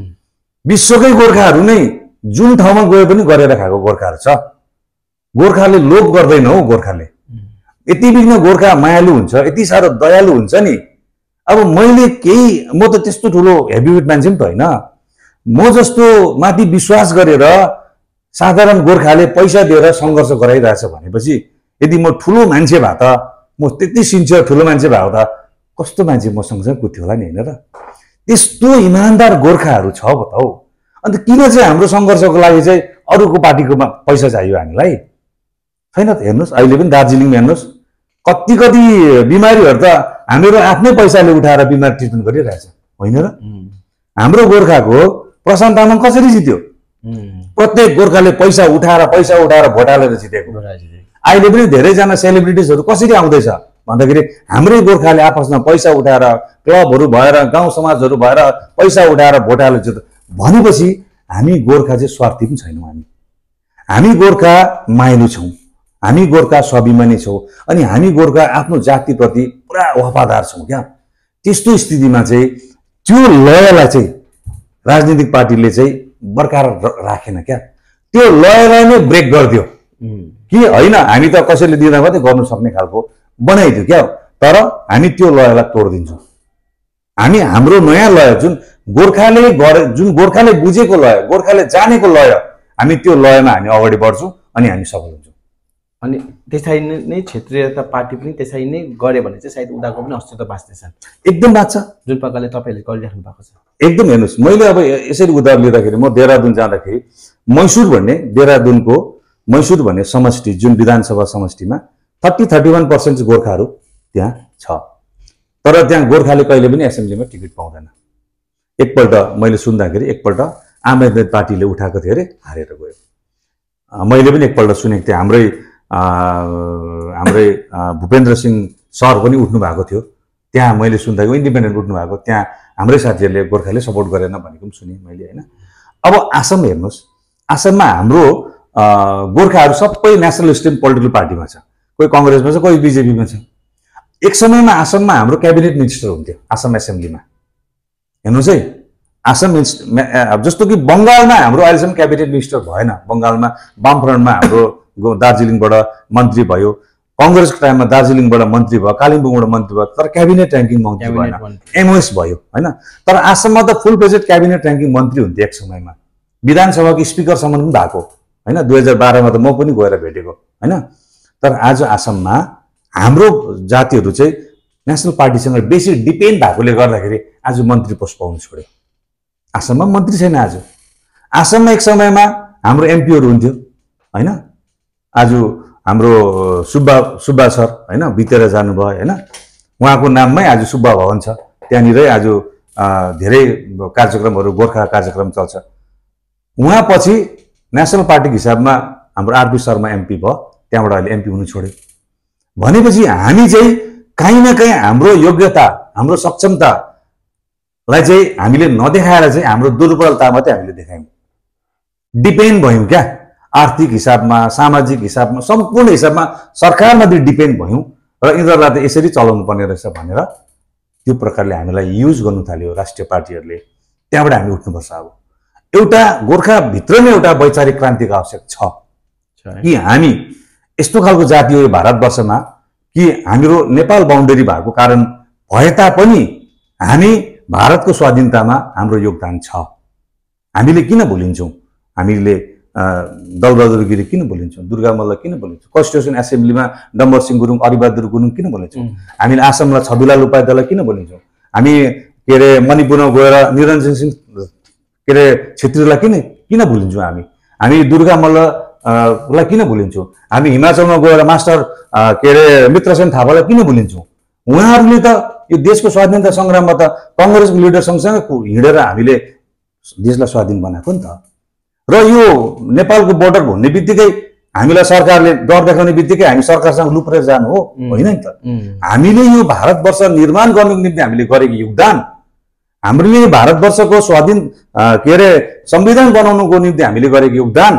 [SPEAKER 2] विश्वकै गोर्खाहरू नै जुन ठाउँमा गए पनि गरेर खाएको गोर्खाहरू छ। गोर्खाले लोभ गर्दैन हो, गोर्खाले यति बिघ्न गोर्खा मायालु हुन्छ, यति साह्रो दयालु हुन्छ नि। अब मैले केही, म त त्यस्तो ठुलो हेभीवेट मान्छे पनि त होइन, म जस्तो माथि विश्वास गरेर साधारण गोर्खाले पैसा दिएर सङ्घर्ष गराइरहेछ भनेपछि यदि म ठुलो मान्छे भए त, म त्यति सिन्सियर ठुलो मान्छे भएको त कस्तो मान्छे मसँग चाहिँ कुथ्यो होला नि, होइन र? त्यस्तो इमान्दार गोर्खाहरू छ बताऊ। अन्त किन चाहिँ हाम्रो सङ्घर्षको लागि चाहिँ अरूको पार्टीको पैसा चाहियो हामीलाई? छैन त। हेर्नुहोस् अहिले पनि दार्जिलिङमा हेर्नुहोस्, कति कति बिमारीहरू त हामीहरू आफ्नै पैसाले उठाएर बिमार ट्रिटमेन्ट गरिरहेछ, होइन र? हाम्रो गोर्खाको प्रशान्त तामाङ कसरी जित्यो? प्रत्येक गोर्खाले पैसा उठाएर भोट हालेर जितेको। अहिले पनि धेरैजना सेलिब्रिटिजहरू कसरी आउँदैछ भन्दाखेरि हाम्रै गोर्खाले आपसमा पैसा उठाएर, क्लबहरू भएर, गाउँ समाजहरू भएर पैसा उठाएर भोट हालेर जित्यो भनेपछि हामी गोर्खा चाहिँ स्वार्थी पनि छैनौँ। हामी गोर्खा मायालु छौँ, हामी गोर्खा स्वाभिमानी छौँ, अनि हामी गोर्खा आफ्नो जातिप्रति पुरा वफादार छौँ क्या। त्यस्तो स्थितिमा चाहिँ त्यो लयलाई चाहिँ राजनीतिक पार्टीले चाहिँ बरकरार राखेन क्या। त्यो लयलाई नै ब्रेक गरिदियो कि होइन, हामी त कसैले दिँदा मात्रै गर्नु सक्ने खालको बनाइदियो क्या। तर हामी त्यो लयलाई तोडिदिन्छौँ। हामी हाम्रो नयाँ लय जुन गोर्खाले गरे, जुन गोर्खाले बुझेको लय, गोर्खाले जानेको लय, हामी त्यो लयमा हामी अगाडि बढ्छौँ अनि हामी सफल हुन्छौँ।
[SPEAKER 1] अनि त्यसरी नै क्षेत्रीयता पार्टी पनि त्यसरी नै गरे भने चाहिँ सायद उनीहरूको पनि अस्तित्व बाँच्नेछन्।
[SPEAKER 2] एकदम बाँच्छ,
[SPEAKER 1] जुन प्रकारले तपाईँले गरिराख्नु भएको छ।
[SPEAKER 2] एकदम हेर्नुहोस्, मैले अब यसरी उदाहरण लिँदाखेरि म देहरादुन जाँदाखेरि मैसुर भन्ने समष्टि, जुन विधानसभा समष्टिमा 30-31% गोर्खाहरू त्यहाँ छ। तर त्यहाँ गोर्खाले कहिले पनि एसेम्ब्लीमा टिकट पाउँदैन। एकपल्ट मैले सुन्दाखेरि एकपल्ट आम आदमी पार्टीले उठाएको थियो अरे, हारेर गयो। मैले पनि एकपल्ट सुनेको थिएँ, हाम्रै भूपेन्द्र सिंह सर पनि उठ्नु भएको थियो त्यहाँ। मैले सुन्दाखेरि इन्डिपेन्डेन्ट उठ्नु भएको, त्यहाँ हाम्रै साथीहरूले गोर्खाले सपोर्ट गरेन भनेको पनि सुने मैले, होइन? अब आसाम हेर्नुहोस्, आसाममा हाम्रो गोर्खाहरू सबै नेसनलिस्ट पोलिटिकल पार्टीमा छ, कोही कङ्ग्रेसमा छ, कोही बिजेपीमा छ। एक समयमा आसाममा हाम्रो क्याबिनेट मिनिस्टर हुन्थ्यो आसाम एसेम्ब्लीमा। हेर्नुहोस् है, आसाम जस्तो कि बङ्गालमा हाम्रो अहिलेसम्म क्याबिनेट मिनिस्टर भएन। बङ्गालमा वामफ्रन्टमा हाम्रो दार्जिलिङबाट मन्त्री भयो, कङ्ग्रेसको टाइममा दार्जिलिङबाट मन्त्री भयो, कालिम्पोङबाट मन्त्री भयो, तर क्याबिनेट र्याङ्किङ मन्त्री भएन, एमओएस भयो, होइन? तर आसाममा त फुल प्लेजेड क्याबिनेट र्याङ्किङ मन्त्री हुन्थ्यो एक समयमा, विधानसभाको स्पिकरसम्म पनि भएको, होइन? 2012 मा त म पनि गएर भेटेको, होइन? तर आज आसाममा हाम्रो जातिहरू चाहिँ नेसनल पार्टीसँग बेसी डिपेन्ड भएकोले गर्दाखेरि आज मन्त्री पोस्ट पाउनु छोड्यो। आसाममा मन्त्री छैन आज। आसाममा एक समयमा हाम्रो एमपीहरू हुन्थ्यो, होइन? आज हाम्रो सुब्बा सर, होइन, बितेर जानुभयो, होइन? उहाँको नाममै आज सुब्बा भवन छ, त्यहाँनिरै आज धेरै कार्यक्रमहरू, गोर्खा कार्यक्रम चल्छ। उहाँ पछि नेसनल पार्टीको हिसाबमा हाम्रो आरपी शर्मा एमपी भयो, त्यहाँबाट अहिले एमपी हुनु छोड्यो। भनेपछि हामी चाहिँ कहीँ न कहीँ हाम्रो योग्यता, हाम्रो सक्षमतालाई चाहिँ हामीले नदेखाएर चाहिँ हाम्रो दुर्बलता मात्रै हामीले देखायौँ, डिपेन्ड भयौँ क्या। आर्थिक हिसाबमा, सामाजिक हिसाबमा, सम्पूर्ण हिसाबमा सरकारमाथि डिपेन्ड भयौँ र यिनीहरूलाई त यसरी चलाउनु पर्ने रहेछ भनेर त्यो प्रकारले हामीलाई युज गर्नु थाल्यो राष्ट्रिय पार्टीहरूले। त्यहाँबाट हामी उठ्नुपर्छ। अब एउटा गोर्खाभित्र नै एउटा वैचारिक क्रान्तिको आवश्यक छ कि हामी यस्तो खालको जाति हो भारतवर्षमा कि हाम्रो नेपाल बााउन्डरी भएको कारण भए तापनि हामी भारतको स्वाधीनतामा हाम्रो योगदान छ। हामीले किन भुलिन्छौँ? हामीले दलबहादुर गिरी किन भुलिन्छौँ? दुर्गा मल्ल किन भुलिन्छौँ? कन्स्टिट्युसन एसेम्ब्लीमा डम्बर सिंह गुरुङ, अरिबहादुर गुरुङ किन भुलिन्छौँ? हामीले आसामलाई छविलाल उपाध्यायलाई किन भुलिन्छौँ? हामी के अरे मणिपुरमा गएर निरञ्जन सिंह के अरे छेत्रीलाई किन भुलिन्छौँ? हामी दुर्गा मल्ललाई किन भुलिन्छौँ? हामी हिमाचलमा गएर मास्टर के अरे मित्रसेन थापालाई किन भुलिन्छौँ? उहाँहरूले त यो देशको स्वाधीनता सङ्ग्राममा त कङ्ग्रेसको लिडर सँगसँगै हिँडेर हामीले देशलाई स्वाधीन बनाएको नि त। र यो नेपालको बोर्डर भन्ने बित्तिकै हामीलाई सरकारले डर देखाउने बित्तिकै हामी सरकारसँग लुप्रेर जानु हो होइन नि त। हामीले यो भारतवर्ष निर्माण गर्नुको निम्ति हामीले गरेको योगदान, हामीले भारतवर्षको स्वाधीन के अरे संविधान बनाउनुको निम्ति हामीले गरेको योगदान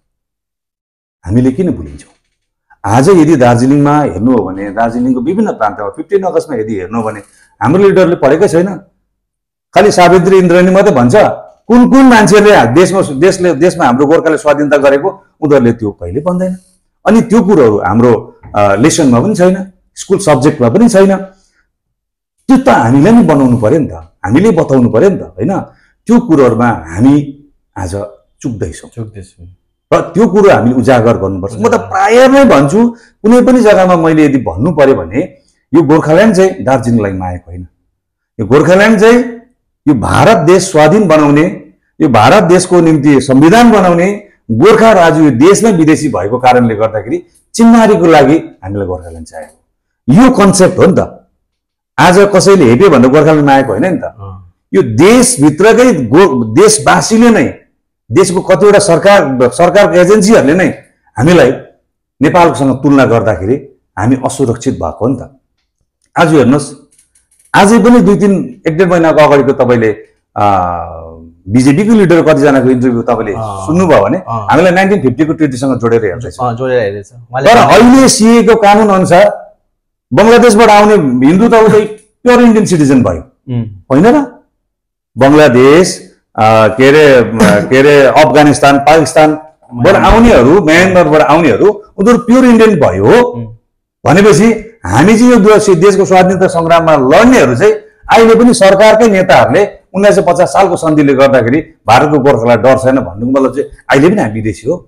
[SPEAKER 2] हामीले किन भुलिन्छौँ? आज यदि दार्जिलिङमा हेर्नु हो भने, दार्जिलिङको विभिन्न प्रान्तमा 15 अगस्तमा यदि हेर्नु हो भने हाम्रो लिडरले पढेकै छैन। खालि सावित्री इन्द्रनी मात्रै भन्छ। कुन कुन मान्छेले देशमा हाम्रो गोर्खाले स्वाधीनता गरेको उनीहरूले त्यो कहिले भन्दैन। अनि त्यो कुरोहरू हाम्रो लेसनमा पनि छैन, स्कुल सब्जेक्टमा पनि छैन। त्यो त हामीले नै बनाउनु पर्यो नि त, हामीले बताउनु पर्यो नि त होइन। त्यो कुरोहरूमा हामी आज चुक्दैछौँ र त्यो कुरो हामीले उजागर गर्नुपर्छ। म त प्राय नै भन्छु, कुनै पनि जग्गामा मैले यदि भन्नु पर्यो भने यो गोर्खाल्यान्ड चाहिँ दार्जिलिङलाई मागेको होइन। यो गोर्खाल्यान्ड चाहिँ यो भारत देश स्वाधीन बनाउने, यो भारत देशको निम्ति संविधान बनाउने गोर्खा राज्य यो देशमै विदेशी भएको कारणले गर्दाखेरि चिन्हारीको लागि हामीलाई गोर्खाल्यान्ड चाहिएको। यो कन्सेप्ट हो नि त। आज कसैले हेप्यो भनेर गोर्खाल्यान्ड मागेको होइन नि त। यो देशभित्रकै देशवासीले नै, देशको कतिवटा सरकारको एजेन्सीहरूले नै हामीलाई नेपालसँग तुलना गर्दाखेरि हामी असुरक्षित भएको हो नि त। आज हेर्नुहोस्, आजै पनि 1.5 महिनाको अगाडिको तपाईँले बिजेपीको लिडर कतिजनाको इन्टरभ्यू तपाईँले सुन्नुभयो भने हामीलाई 1950 को ट्रिटीसँग जोडेर हेर्दैछ। तर अहिले सीए को कानुन अनुसार बङ्गलादेशबाट आउने हिन्दू त उतै प्योर इन्डियन सिटिजन भयो होइन र? बङ्गलादेश के अरे अफगानिस्तान, पाकिस्तानबाट आउनेहरू, म्यानमारबाट आउनेहरू उनीहरू प्योर इन्डियन भयो भनेपछि हामी चाहिँ यो देशको स्वाधीनता सङ्ग्राममा लड्नेहरू चाहिँ अहिले पनि सरकारकै नेताहरूले 1950 सालको सन्धिले गर्दाखेरि भारतको गोर्खालाई डर छैन भन्नुको मतलब चाहिँ अहिले पनि हामी विदेशी हो।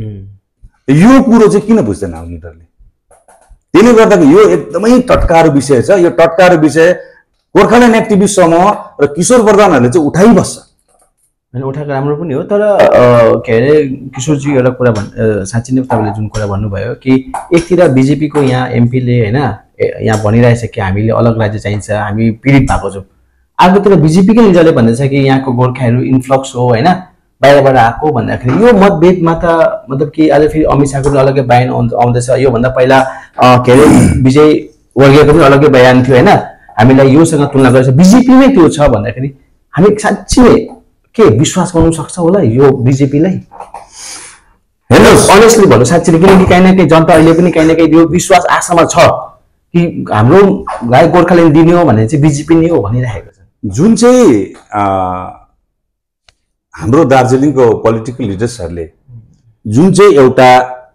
[SPEAKER 2] यो कुरो चाहिँ किन बुझ्दैन हाम्रो लिडरले? त्यसले गर्दाखेरि यो एकदमै टटकारो विषय छ। यो टटकारो विषय गोर्खाल्यान्ड एक्टिभिस्ट समूह र किशोर प्रधानहरूले चाहिँ उठाइबस्छ।
[SPEAKER 1] होइन, उठाएको राम्रो पनि हो। तर के अरे किशोरजी एउटा कुरा साँच्चै नै तपाईँले जुन कुरा भन्नुभयो कि एकतिर बिजेपीको यहाँ एमपीले होइन यहाँ भनिरहेछ कि हामीले अलग राज्य चाहिन्छ, हामी पीडित भएको छौँ। अर्कोतिर बिजेपीकै लिडरले भन्दैछ कि यहाँको गोर्खाहरू इन्फ्लक्स हो होइन, बाहिरबाट आएको भन्दाखेरि यो मतभेदमा त मतलब कि आज फेरि अमित शाहको पनि अलग्गै बयान आउँदैछ। योभन्दा पहिला के अरे विजय वर्गीयको पनि अलग्गै बयान थियो होइन, हामीलाई योसँग तुलना गरेर बिजेपीमै त्यो छ भन्दाखेरि हामी साँच्चै के विश्वास गर्नु सक्छ होला यो बिजेपीलाई? हेर्नुहोस्, अनेस्टली भन्नु साँच्चै, किनकि काहीँ न काहीँ जनता अहिले पनि काहीँ न काहीँ यो विश्वास आशामा छ कि हाम्रो गोर्खाल्यान्ड दिने हो भने चाहिँ बिजेपी नै हो भनिरहेको छ।
[SPEAKER 2] जुन चाहिँ हाम्रो दार्जिलिङको पोलिटिकल लिडर्सहरूले जुन चाहिँ एउटा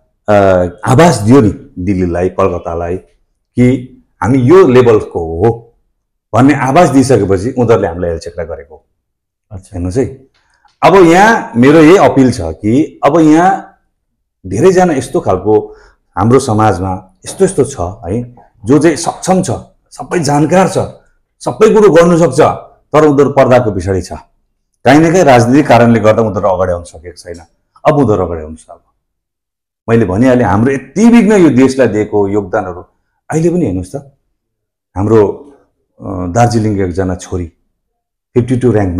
[SPEAKER 2] आभास दियो नि दिल्लीलाई, कलकत्तालाई कि हामी यो लेभलको हो भन्ने आभास दिइसकेपछि उनीहरूले हामीलाई हेलचेक्रा गरेको। हेर्नुहोस् है, अब यहाँ मेरो यही अपिल छ कि अब यहाँ धेरैजना यस्तो खालको हाम्रो समाजमा यस्तो यस्तो छ है, जो चाहिँ सक्षम छ, सबै जानकार छ, सबै कुरो गर्नु सक्छ, तर उनीहरू पर्दाको पछाडि छ। काहीँ न काहीँ राजनीतिक कारणले गर्दा उनीहरू अगाडि आउन सकेको छैन। अब उनीहरू अगाडि आउनु सक्छ। मैले भनिहालेँ, हाम्रो यति बिघ्न यो देशलाई दिएको योगदानहरू अहिले पनि हेर्नुहोस् त। हाम्रो दार्जिलिङको एकजना छोरी 52 र्याङ्कमा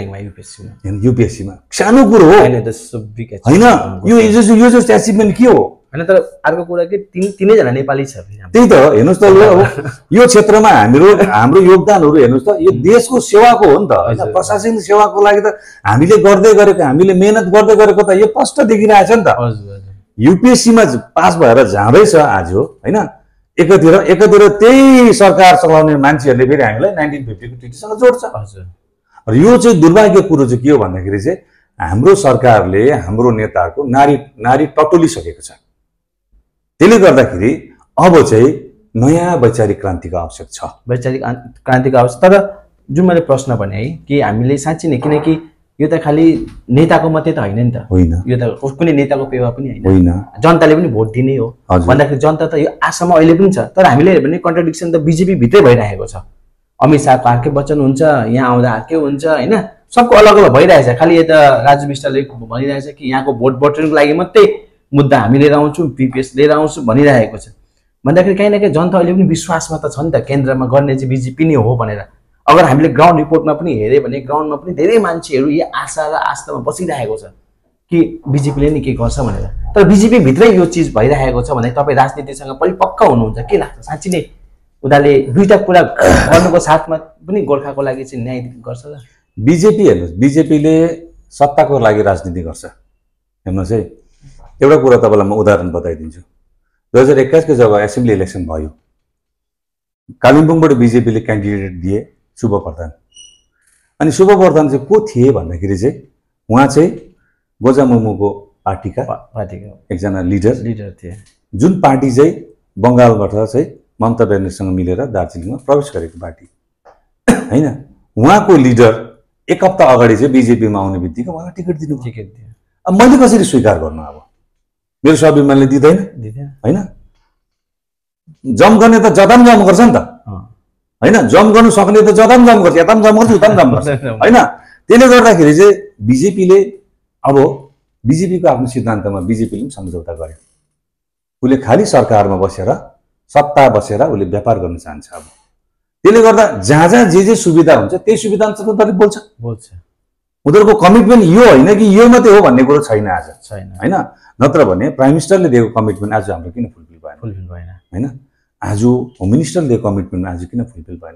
[SPEAKER 2] युपिएससीमा, सानो कुरो हो होइन। यो जस्तो एचिभमेन्ट के हो?
[SPEAKER 1] होइन, तर अर्को कुरा कि तिनैजना नेपाली छ।
[SPEAKER 2] त्यही त हेर्नुहोस् त, यो क्षेत्रमा हाम्रो योगदानहरू हेर्नुहोस् त। यो देशको सेवाको हो नि त होइन, प्रशासनिक सेवाको लागि त हामीले गर्दै गरेको, हामीले मेहनत गर्दै गरेको त यो स्पष्ट देखिरहेछ नि त। युपिएससीमा पास भएर जाँदैछ आज होइन। एकातिर त्यही सरकार चलाउने मान्छेहरूले फेरि हामीलाई 1950 को ट्रिटीसँग जोड्छ। र यो चाहिँ दुर्भाग्य कुरो चाहिँ के हो भन्दाखेरि चाहिँ हाम्रो सरकारले हाम्रो नेताको नारी टटोलिसकेको छ। त्यसले गर्दाखेरि अब चाहिँ नयाँ वैचारिक क्रान्तिको आवश्यक छ।
[SPEAKER 1] वैचारिक क्रान्तिको आवश्यक। तर जुन मैले प्रश्न भने है कि हामीले साँच्चै नै, किनकि यो त खालि नेताको मात्रै त होइन नि त,
[SPEAKER 2] होइन
[SPEAKER 1] यो त कुनै नेताको पेवा पनि होइन, जनताले पनि भोट दिने हो भन्दाखेरि जनता त यो आशामा अहिले पनि छ। तर हामीले हेर्यो भने कन्ट्राडिक्सन त बिजेपी भित्रै भइरहेको छ। अमित शाहको अर्कै वचन हुन्छ, यहाँ आउँदा अर्कै हुन्छ होइन, सबको अलग अलग भइरहेछ। खालि यता राजु विष्टले भनिरहेछ कि यहाँको भोट बटुल्नको लागि मात्रै मुद्दा हामी लिएर आउँछौँ, पिपिएस लिएर आउँछु भनिरहेको छ। भन्दाखेरि काहीँ न काहीँ जनता अहिले पनि विश्वासमा त छ नि त, केन्द्रमा गर्ने चाहिँ बिजेपी नै हो भनेर। अगर हामीले ग्राउन्ड रिपोर्टमा पनि हेऱ्यो भने ग्राउन्डमा पनि धेरै मान्छेहरू यो आशा र आस्थामा बसिरहेको छ। कि बीजेपीले नि के गर्छ भनेर। तर बीजेपी भित्रै यो चिज भइरहेको छ भने तपाईँ राजनीतिसँग परिपक्व हुनुहुन्छ के लाग्छ? साँच्ची नै उनीहरूले दुईटा कुरा गर्नुको साथमा पनि गोर्खाको लागि चाहिँ न्याय गर्छ र?
[SPEAKER 2] बीजेपी हेर्नुहोस्, बीजेपीले सत्ताको लागि राजनीति गर्छ। हेर्नुहोस् है, एउटा कुरा तपाईँलाई म उदाहरण बताइदिन्छु। 2021 को जब एसेम्ब्ली इलेक्सन भयो, कालिम्पोङबाट बीजेपीले क्यान्डिडेट दिए शुभ प्रधान। अनि शुभ प्रधान चाहिँ को थिए भन्दाखेरि चाहिँ उहाँ चाहिँ गोजामुमुको पार्टीका एकजना लिडर
[SPEAKER 1] थिए,
[SPEAKER 2] जुन पार्टी चाहिँ बङ्गालबाट चाहिँ ममता ब्यानर्जीसँग मिलेर दार्जिलिङमा प्रवेश गरेको पार्टी हैन। उहाँको लिडर एक हप्ता अगाडि चाहिँ बीजेपीमा आउने बित्तिकै उहाँलाई टिकट दिनु। अब मैले कसरी स्वीकार गर्नु? अब मेरो स्वाभिमानले दिँदैन हैन। जम गर्ने त जताम जम गर्छ नि त हैन। जम गर्नु सक्ने त जताम जम गर्छ, यताम जम गर्छ, उताम जम गर्छ हैन। त्यसले गर्दाखेरि चाहिँ बीजेपीले अब बीजेपीको आफ्नो सिद्धान्तमा बीजेपीले पनि सम्झौता गर्यो। उसले खालि सरकारमा बसेर सत्ता बसेर उसले व्यापार गर्न चाहन्छ। अब त्यसले गर्दा जहाँ जहाँ जे सुविधा हुन्छ त्यही सुविधा अनुसार उनीहरूले बोल्छ। उनीहरूको कमिटमेन्ट यो होइन कि यो मात्रै हो भन्ने कुरो छैन आज हैन। नत्र भने प्राइम मिनिस्टरले दिएको कमिटमेन्ट आज हाम्रो किन फुलफिल भएन हैन? आज होम मिनिस्टरले दिएको कमिटमेन्ट आज किन फुलफिल भएन?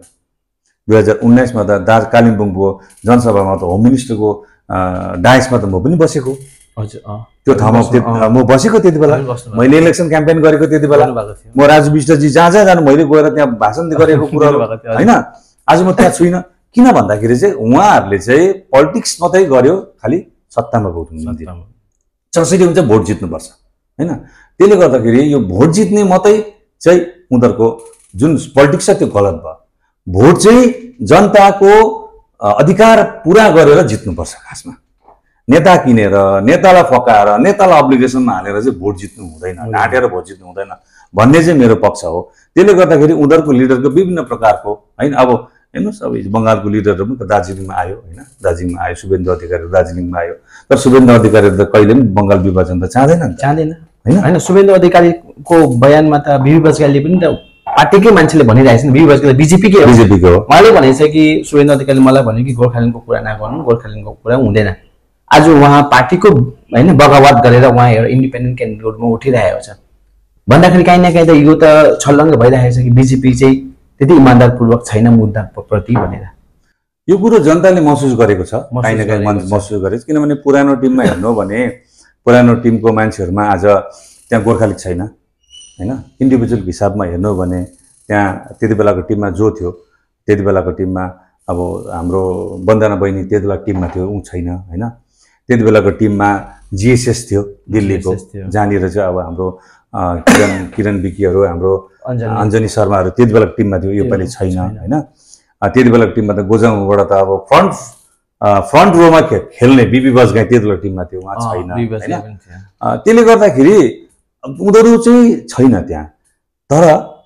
[SPEAKER 2] 2019 मा त कालिम्पोङको जनसभामा त होम मिनिस्टरको डायसमा त म पनि बसेको। त्यो ठाउँमा म बसेको त्यति बेला, मैले इलेक्सन क्याम्पेन गरेको त्यति बेला। म राजु विष्टजी जहाँ जहाँ जानु मैले गएर त्यहाँ भाषण गरेको कुराहरू हैन। आज म त्यहाँ छुइनँ। किन भन्दाखेरि चाहिँ उहाँहरूले चाहिँ पोलिटिक्स मात्रै गर्यो, खालि सत्तामा भोट हुनु। जसरी हुन्छ भोट जित्नुपर्छ हैन। त्यसले गर्दाखेरि यो भोट जित्ने मात्रै चाहिँ उनीहरूको जुन पोलिटिक्स छ त्यो गलत भयो। भोट चाहिँ जनताको अधिकार पुरा गरेर जित्नुपर्छ। खासमा नेता किनेर, नेतालाई फकाएर, नेतालाई अब्लिगेसनमा हालेर चाहिँ भोट जित्नु हुँदैन, ढाँटेर भोट जित्नु हुँदैन भन्ने चाहिँ मेरो पक्ष हो। त्यसले गर्दाखेरि उनीहरूको लिडरको विभिन्न प्रकारको हैन। अब हेर्नुहोस्, अब बङ्गालको लिडरहरू पनि दार्जिलिङमा आयो हैन, दार्जिलिङमा आयो। शुभेन्दु अधिकारी दार्जिलिङमा आयो, तर शुभेन्दु अधिकारी त कहिले पनि बङ्गाल विभाजन त चाहँदैन हैन।
[SPEAKER 1] शुभेन्दु अधिकारीको बयानमा त बिबी बजगाईले पनि त पार्टीकै मान्छेले भनिरहेछ नि, बिबी बजगाई बीजेपीको हो। उहाँले भनेछ कि शुभेन्दु अधिकारीले मलाई भन्यो कि गोर्खाल्यान्डको कुरा नगर्नु, गोर्खाल्यान्डको कुरा हुँदैन। आज उहाँ पार्टीको हैन बगावत गरेर उहाँ एउटा इन्डिपेन्डेन्ट क्यान्डिडेट रूपमा उठिरहेको छ भन्दाखेरि कहीँ न कहीँ त यो त छल्लङ्ग भइरहेको छ कि बीजेपी चाहिँ त्यति इमान्दारपूर्वक छैन मुद्दा प्रति भनेर।
[SPEAKER 2] यो कुरो जनताले महसुस गरेको छ, कहीँ न कहीँ महसुस गरेको छ। किनभने पुरानो टिममा हेर्नु भने पुरानो टिमको मान्छेहरूमा आज त्यहाँ गोर्खाली छैन हैन। इन्डिभिजुअल हिसाबमा हेर्नु भने त्यहाँ त्यति बेलाको टिममा जो थियो, त्यति बेलाको टिममा अब हाम्रो वन्दना बहिनी त्यति बेला टिममा थियो, ऊ छैन हैन। त्यति बेलाको टिममा जिएसएस थियो दिल्लीको, जहाँनिर चाहिँ अब हाम्रो किरण विकीहरू, हाम्रो अञ्जनी शर्माहरू त्यति बेलाको टिममा थियो, यो पालि छैन हैन। त्यति बेलाको टिममा त गोजामुबाट त अब फ्रन्ट रोमा खेल्ने बिबी बजगाई त्यति बेलाको टिममा थियो, उहाँ छैन हैन। त्यसले गर्दाखेरि उनीहरू चाहिँ छैन त्यहाँ। तर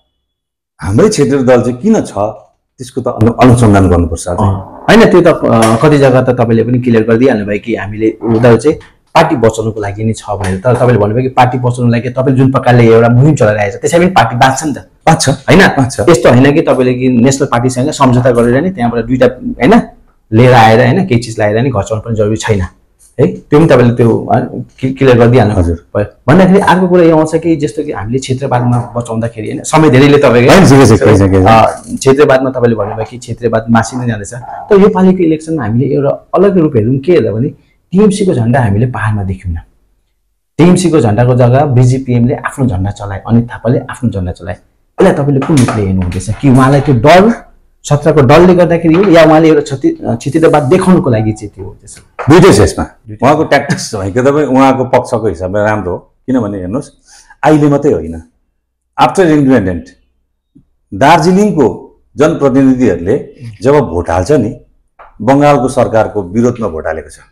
[SPEAKER 2] हाम्रै क्षेत्रीय दल चाहिँ किन छ त्यसको त अनुसन्धान गर्नुपर्छ
[SPEAKER 1] हैन। त्यो त कति जग्गा त तपाईँले पनि क्लियर गरिदिइहाल्नु भयो कि हामीले उनीहरू चाहिँ पार्टी बचाउनुको लागि नै छ भनेर। तर तपाईँले भन्नुभयो कि पार्टी बचाउनुको लागि तपाईँले जुन प्रकारले एउटा मुहिम चलाइरहेछ त्यसै पनि पार्टी बाँच्छ नि त,
[SPEAKER 2] बाँच्छ
[SPEAKER 1] हैन। यस्तो होइन कि तपाईँले कि नेसनल पार्टीसँग सम्झौता गरेर नि त्यहाँबाट दुईटा हैन लिएर आएर हैन केही चिज लगाएर नि घर चलाउनु पनि जरुरी छैन है। त्यो पनि तपाईँले त्यो क्लियर गरिदिइहाल्नु हजुर भयो। भन्दाखेरि अर्को कुरा यो आउँछ कि जस्तो कि हामीले क्षेत्रवादमा बचाउँदाखेरि हैन समय धेरैले तपाईँको क्षेत्रवादमा तपाईँले भन्नुभयो कि क्षेत्रवाद मासिँदै जाँदैछ। तर यो पालिको इलेक्सनमा हामीले एउटा अलग रूप हेरौँ के हेर्दा भने टिएमसीको झन्डा हामीले पहाडमा देख्यौँ। टिएमसीको झन्डाको जग्गा बिजिपिएमले आफ्नो झन्डा चलाए, अनित थापाले आफ्नो झन्डा चलाए। यसलाई तपाईँले कुन रूपले हेर्नुहुँदैछ कि उहाँलाई त्यो डर सत्रको डरले गर्दाखेरि हो या उहाँले एउटा क्षतिवाद देखाउनुको लागि चाहिँ त्यो हो?
[SPEAKER 2] दुईटै छ यसमा। उहाँको ट्याक्टिक्स भनेको तपाईँ उहाँको पक्षको हिसाबले राम्रो हो। किनभने हेर्नुहोस्, अहिले मात्रै होइन, आफ्टर इन्डिपेन्डेन्ट दार्जिलिङको जनप्रतिनिधिहरूले जब भोट हाल्छ नि बङ्गालको सरकारको विरोधमा भोट हालेको छ।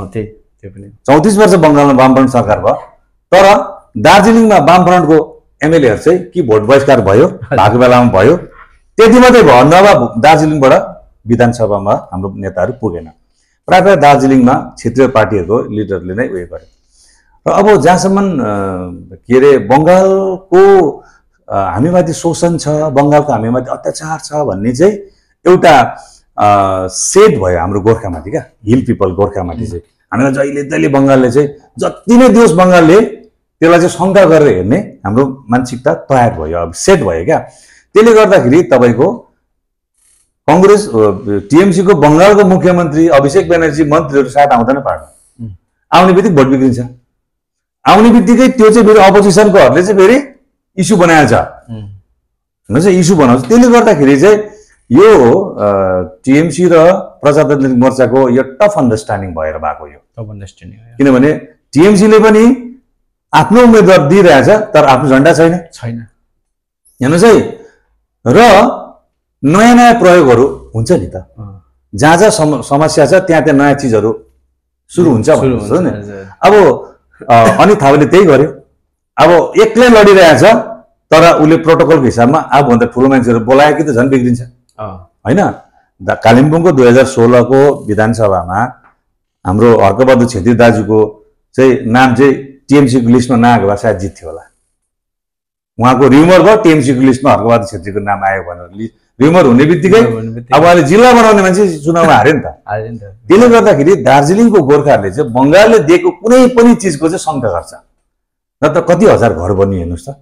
[SPEAKER 2] 34 वर्ष बङ्गालमा वामफ्रन्ट सरकार भयो, तर दार्जिलिङमा वामफ्रन्टको एमएलएहरू चाहिँ कि भोट बहिष्कार भयो भएको बेलामा भयो, त्यति मात्रै भयो। नभए दार्जिलिङबाट विधानसभामा हाम्रो नेताहरू पुगेन। प्रायः दार्जिलिङमा क्षेत्रीय पार्टीहरूको लिडरले नै उयो गर्यो। र अब जहाँसम्म के अरे बङ्गालको हामीमाथि शोषण छ, बङ्गालको हामीमाथि अत्याचार छ भन्ने चाहिँ एउटा सेट भयो हाम्रो गोर्खामाथि क्या, हिल पिपल गोर्खामाथि चाहिँ। हामीलाई जहिले जहिले बङ्गालले चाहिँ जति नै दियोस् बङ्गालले त्यसलाई चाहिँ शङ्का गरेर हेर्ने हाम्रो मानसिकता तयार भयो, अब सेट भयो क्या। त्यसले गर्दाखेरि तपाईँको कङ्ग्रेस टिएमसी को बङ्गालको मुख्यमन्त्री अभिषेक ब्यानर्जी मन्त्रीहरू साथ आउँदैन पार्न, आउने बित्तिकै भोट बिग्रिन्छ। आउने बित्तिकै त्यो चाहिँ फेरि अपोजिसनकोहरूले चाहिँ फेरि इस्यु बनाएछ, इस्यु बनाउँछ। त्यसले गर्दाखेरि चाहिँ यो टिएमसी र प्रजातान्त्रिक मोर्चाको यो टफ अन्डरस्ट्यान्डिङ भएर भएको यो किनभने टिएमसीले पनि आफ्नो उम्मेदवार दिइरहेछ तर आफ्नो झन्डा छैन हेर्नुहोस् है। र नयाँ नयाँ प्रयोगहरू हुन्छ नि त, जहाँ जहाँ समस्या छ त्यहाँ त्यहाँ नयाँ चिजहरू सुरु हुन्छ नि। अब अनित थापाले त्यही गर्यो, अब एक्लै लडिरहेछ तर उसले प्रोटोकलको हिसाबमा आफूभन्दा ठुलो मान्छेहरू बोलायो कि त झन् बिग्रिन्छ होइन। कालिम्पोङको 2016 को विधानसभामा हाम्रो हर्कबहादुर छेत्री दाजुको चाहिँ नाम चाहिँ टिएमसी को लिस्टमा नआएको भए सायद जित्थ्यो होला। उहाँको र्युमर भयो टिएमसी को लिस्टमा हर्कबहादुर छेत्रीको नाम आयो भनेर र्युमर हुने बित्तिकै अब उहाँले जिल्ला बनाउने मान्छे चुनावमा हार्यो नि त। त्यसले गर्दाखेरि दार्जिलिङको गोर्खाहरूले चाहिँ बङ्गालले दिएको कुनै पनि चिजको चाहिँ शङ्का गर्छ। न त कति हजार घर बन्यो हेर्नुहोस् त,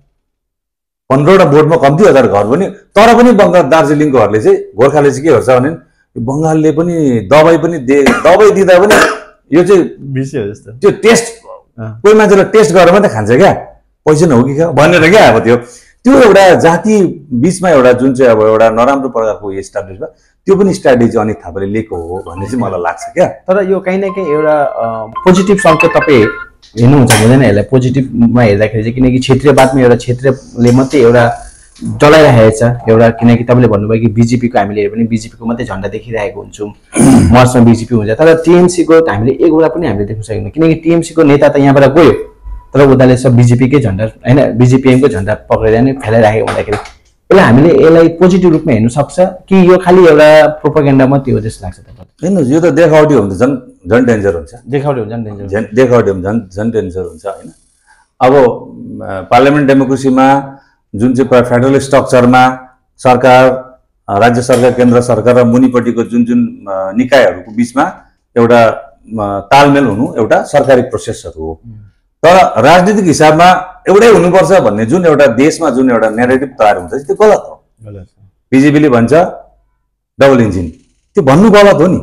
[SPEAKER 2] 15वटा बोर्डमा कम्ती हजार घर बन्यो, तर पनि बङ्गाल दार्जिलिङकोहरूले चाहिँ गोर्खाले चाहिँ के गर्छ भने बङ्गालले पनि दबाई दिँदा पनि यो चाहिँ त्यो टेस्ट कोही मान्छेलाई टेस्ट गरेर मात्रै खान्छ क्या, पैसा नहो कि क्या भनेर क्या। अब त्यो एउटा जाति बिचमा एउटा जुन चाहिँ अब एउटा नराम्रो प्रकारको इस्टाब्लिस भयो, त्यो पनि स्ट्राटेजी अनित थापाले लिएको हो भन्ने चाहिँ मलाई लाग्छ क्या।
[SPEAKER 1] तर यो कहीँ न कहीँ एउटा पोजिटिभ सङ्केत तपाईँ हेर्नुहुन्छ हुँदैन यसलाई पोजिटिभमा हेर्दाखेरि चाहिँ, किनकि क्षेत्रीयवादमा एउटा क्षेत्रले मात्रै एउटा डलाइरहेको छ एउटा, किनकि तपाईँले भन्नुभयो कि बिजेपीको हामीले हेऱ्यो भने बिजेपीको मात्रै झन्डा देखिरहेको हुन्छौँ, मर्चमा बिजेपी हुन्छ, तर टिएमसीको हामीले एकवटा पनि हामीले देख्न सकेनौँ। किनकि टिएमसीको नेता त यहाँबाट गयो तर उनीहरूले सब बिजेपीकै झन्डा होइन बिजेपिएमको झन्डा पक्रेर नै फैलाइराखेको हुँदाखेरि यसलाई हामीले यसलाई पोजिटिभ रूपमा हेर्नु सक्छ कि यो खालि एउटा प्रोपागेन्डा मात्रै हो जस्तो लाग्छ तपाईँलाई?
[SPEAKER 2] हेर्नुहोस् यो त देखावटी हो भने झन् डेन्जर हुन्छ,
[SPEAKER 1] देखावटी हो झन्
[SPEAKER 2] देखावटी हो भने झन् डेन्जर हुन्छ होइन। अब पार्लियामेन्ट डेमोक्रेसीमा जुन चाहिँ फेडरल स्ट्रक्चरमा सरकार, राज्य सरकार, केन्द्र सरकार र मुनिपट्टिको जुन जुन निकायहरूको बिचमा एउटा तालमेल हुनु एउटा सरकारी प्रोसेसहरू हो। तर राजनीतिक हिसाबमा एउटै हुनुपर्छ भन्ने जुन एउटा देशमा जुन एउटा नेरेटिभ तयार हुन्छ त्यो गलत हो। बिजेपीले भन्छ डबल इन्जिन, त्यो भन्नु गलत हो नि,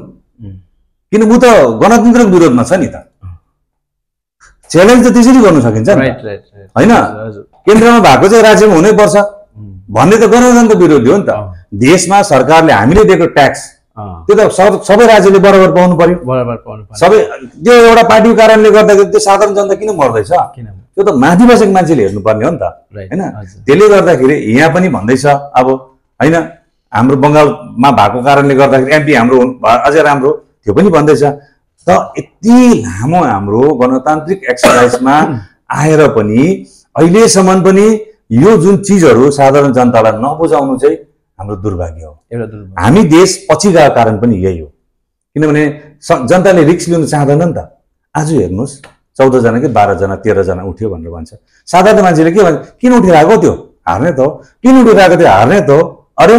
[SPEAKER 2] किन ऊ त गणतन्त्रको विरोधमा छ नि त। च्यालेन्ज त त्यसरी गर्नु सकिन्छ होइन, केन्द्रमा भएको चाहिँ राज्यमा हुनैपर्छ भन्ने त गणतन्त्र विरोधी हो नि त। देशमा सरकारले हामीले दिएको ट्याक्स त्यो त सबै राज्यले बराबर पाउनु पर्यो, सबै त्यो एउटा पार्टीको कारणले गर्दाखेरि त्यो साधारण जनता किन मर्दैछ? त्यो त माथि बसेको मान्छेले हेर्नुपर्ने हो नि त होइन। त्यसले गर्दाखेरि यहाँ पनि भन्दैछ अब होइन हाम्रो बङ्गालमा भएको कारणले गर्दाखेरि एमपी हाम्रो अझै राम्रो, त्यो पनि भन्दैछ। त यति लामो हाम्रो गणतान्त्रिक एक्सर्साइजमा आएर पनि अहिलेसम्म पनि यो जुन चिजहरू साधारण जनतालाई नबुझाउनु चाहिँ हाम्रो दुर्भाग्य हो। हामी देश पछि गएको कारण पनि यही हो, किनभने जनताले रिस्क लिनु चाहँदैन नि त। आज हेर्नुहोस् 14 जना कि 12 जना 13 जना उठ्यो भनेर भन्छ, साधारण मान्छेले के भन्छ, किन उठिरहेको त्यो हार्ने त हो, किन उठिरहेको त्यो हार्ने त हो। अरे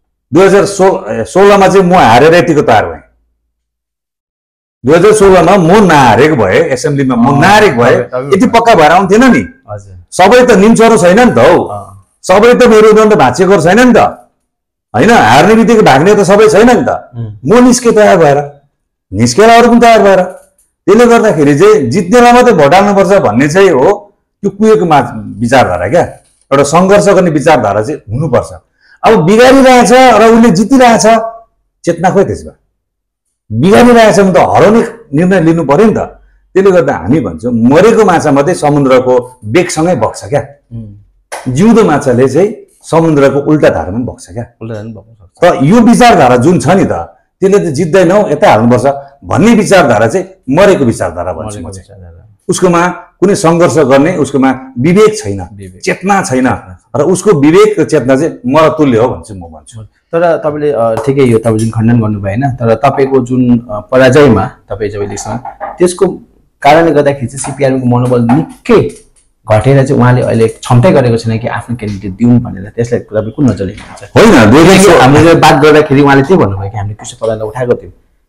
[SPEAKER 2] 2016 मा चाहिँ म हारेर यतिको तयार भएँ, 2016 मा म नहारेको भए एसेम्ब्लीमा म नहारेको भए यति पक्का भएर आउँथेन नि। सबै त निम्चरो छैन नि त हौ, सबै त मेरुदण्ड भाँचिएको छैन नि त होइन, हार्ने बित्तिकै भाग्ने त सबै छैन नि त। म निस्के तयार भएर, निस्केर अरू पनि तयार भएर। त्यसले गर्दाखेरि चाहिँ जित्नेलाई मात्रै भोट हाल्नुपर्छ भन्ने चाहिँ हो त्यो कुहेको विचारधारा क्या, एउटा सङ्घर्ष गर्ने विचारधारा चाहिँ हुनुपर्छ। अब बिगारिरहेछ र उसले जितिरहेछ, चेतना खोइ त्यसमा बिगारिरहेछ भने त हराउने निर्णय लिनु पर्यो नि त। त्यसले गर्दा हामी भन्छौँ मरेको माछा मात्रै समुद्रको बेगसँगै बग्छ क्या, जिउँदो माछाले चाहिँ समुद्रको उल्टा धारामा बग्छ क्या। त यो विचारधारा जुन छ नि त त्यसले त जित्दैनौ यता हाल्नुपर्छ भन्ने विचारधारा चाहिँ मरेको विचारधारा भन्छु म चाहिँ। उसकोमा कुनै सङ्घर्ष गर्ने उसकोमा विवेक छैन, चेतना छैन, र उसको विवेक र चेतना चाहिँ मरतुल्य हो भन्छु म भन्छु।
[SPEAKER 1] तर तपाईँले ठिकै यो तपाईँ जुन खण्डन गर्नुभयो होइन, तर तपाईँको जुन पराजयमा तपाईँ जब इलेक्सन त्यसको कारणले गर्दाखेरि चाहिँ सिपिआरएमको मनोबल निकै घटेर चाहिँ उहाँले अहिले क्षमतै गरेको छैन कि आफ्नो क्यान्डिडेट दिउँ भनेर, त्यसलाई तपाईँ कुन नजरले हेर्नुहुन्छ?
[SPEAKER 2] होइन
[SPEAKER 1] हामीले बात गर्दाखेरि उहाँले त्यही भन्नुभयो कि हामीले कृष्ण प्रधानलाई उठाएको थियौँ,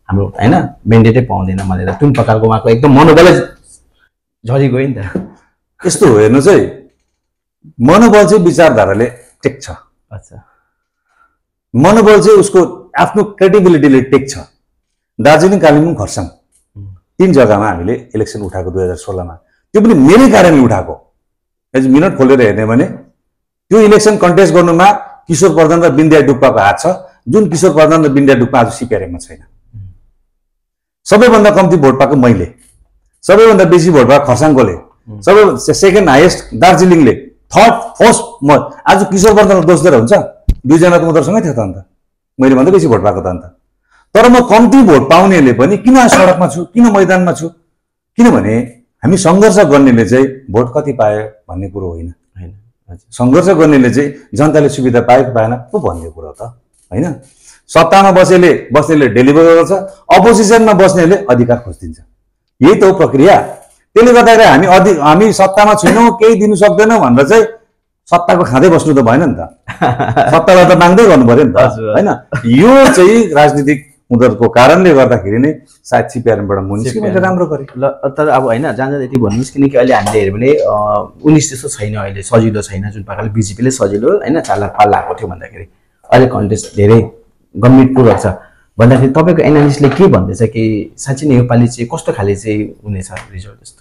[SPEAKER 1] हाम्रो हैन मेन्डेटै पाउँदैन भनेर जुन प्रकारको उहाँको एकदम मनोबलै झरी गयो नि त।
[SPEAKER 2] यस्तो हो हेर्नु चाहिँ मनोबल चाहिँ विचारधाराले टेक्छ,
[SPEAKER 1] अच्छा
[SPEAKER 2] मनोबल चाहिँ उसको आफ्नो क्रेडिबिलिटीले टेक्छ। दार्जिलिङ कालिम्पोङ खरसाङ 3 जग्गामा हामीले इलेक्सन उठाएको 2016 मा, त्यो पनि मेरै कारणले उठाएको। एज मिनट खोलेर हेर्ने भने त्यो इलेक्सन कन्टेस्ट गर्नुमा किशोर प्रधान र बिन्द्या डुक्पाको हात छ, जुन किशोर प्रधान र बिन्द्या डुक्पा आज सिपिआरएममा छैन। सबैभन्दा कम्ती भोट पाएको मैले, सबैभन्दा बेसी भोट पाएको खरसाङकोले, सबै सेकेन्ड हाइएस्ट दार्जिलिङले, थर्ड फर्स्ट म। आज किशोर प्रधानलाई दोष दिएर हुन्छ? 2 जना त उनीहरूसँगै थियो त अन्त, मैले भन्दा बेसी भोट पाएको त अन्त। तर म कम्ती भोट पाउनेले पनि किन सडकमा छु, किन मैदानमा छु? किनभने हामी सङ्घर्ष गर्नेले चाहिँ भोट कति पायो भन्ने कुरो होइन, सङ्घर्ष गर्नेले चाहिँ जनताले सुविधा पायो कि पाएन पो भन्ने कुरो त होइन। सत्तामा बस्नेले डेलिभर गर्छ, अपोजिसनमा बस्नेले अधिकार खोजिदिन्छ, यही त हो प्रक्रिया। त्यसले गर्दाखेरि हामी सत्तामा छैनौँ, केही दिनु सक्दैनौँ भनेर चाहिँ सत्ताको खाँदै बस्नु त भएन नि त, सत्तालाई त माग्दै गर्नु पर्यो नि त होइन। यो चाहिँ राजनीतिक उनीहरूको कारणले गर्दाखेरि नै सायद सिपिआरएमबाट म निस्केँ, मैले राम्रो गरेँ।
[SPEAKER 1] ल तर अब होइन जाँदा यति भन्नुहोस्, किनकि अहिले हामीले हेऱ्यो भने 19 जस्तो छैन, अहिले सजिलो छैन जुन प्रकारले बिजेपीले सजिलो होइन 4 लाख पाल लागेको थियो भन्दाखेरि अहिले कन्टेस्ट धेरै गम्भीरपूर्वक छ भन्दाखेरि तपाईँको एनालिसिसले के भन्दैछ कि साँच्चै नै योपालि चाहिँ कस्तो खाले चाहिँ हुनेछ रिजल्ट जस्तो?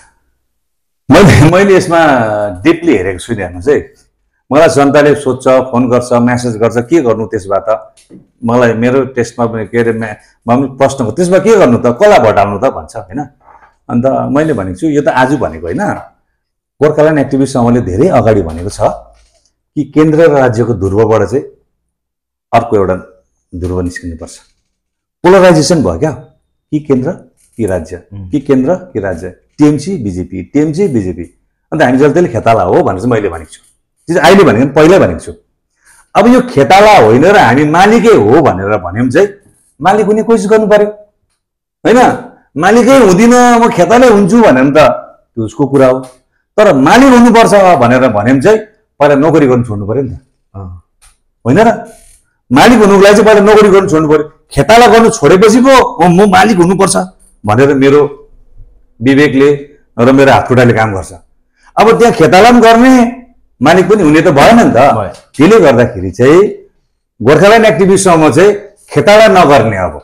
[SPEAKER 2] मैले यसमा डिपली हेरेको छुइनँ। हेर्नु चाहिँ मलाई जनताले सोध्छ, फोन गर्छ, म्यासेज गर्छ, के गर्नु त्यसबाट मलाई मेरो टेस्टमा पनि के अरे प्रश्नको त्यसमा के गर्नु त, कसलाई भटाउनु त भन्छ होइन। अन्त मैले भनेको छु, यो त आज भनेको होइन, गोर्खाल्यान्ड एक्टिभिस्ट समूहले धेरै अगाडि भनेको छ कि केन्द्र र राज्यको ध्रुवबाट चाहिँ अर्को एउटा ध्रुव निस्किनुपर्छ। पोलराइजेसन भयो क्या, कि केन्द्र कि राज्य, कि केन्द्र कि राज्य, टिएमसी बिजेपी, टिएमसी बिजेपी। अन्त हामी जल्दीले खेताला हो भनेर चाहिँ मैले भनेको छु, अहिले भनेको पहिल्यै भनेको छु। अब यो खेताला होइन र हामी मालिकै हो भनेर भन्यौँ चाहिँ मालिक हुने कोसिस गर्नु पर्यो होइन। मालिकै हुँदिनँ म खेतालै हुन्छु भने त त्यो उसको कुरा हो, तर मालिक हुनुपर्छ भनेर भन्यौँ चाहिँ पहिला नोकरी गर्नु छोड्नु पर्यो नि त होइन र। मालिक हुनुको लागि चाहिँ पहिला नोकरी गर्नु छोड्नु पर्यो, खेताला गर्नु छोडेपछि पो म मालिक हुनुपर्छ भनेर मेरो विवेकले र मेरो हातखुट्टाले काम गर्छ। अब त्यहाँ खेताला पनि गर्ने मालिक पनि हुने त भएन नि त। त्यसले गर्दाखेरि चाहिँ गोर्खाल्यान्ड एक्टिभिस्ट समूह चाहिँ खेताला नगर्ने, अब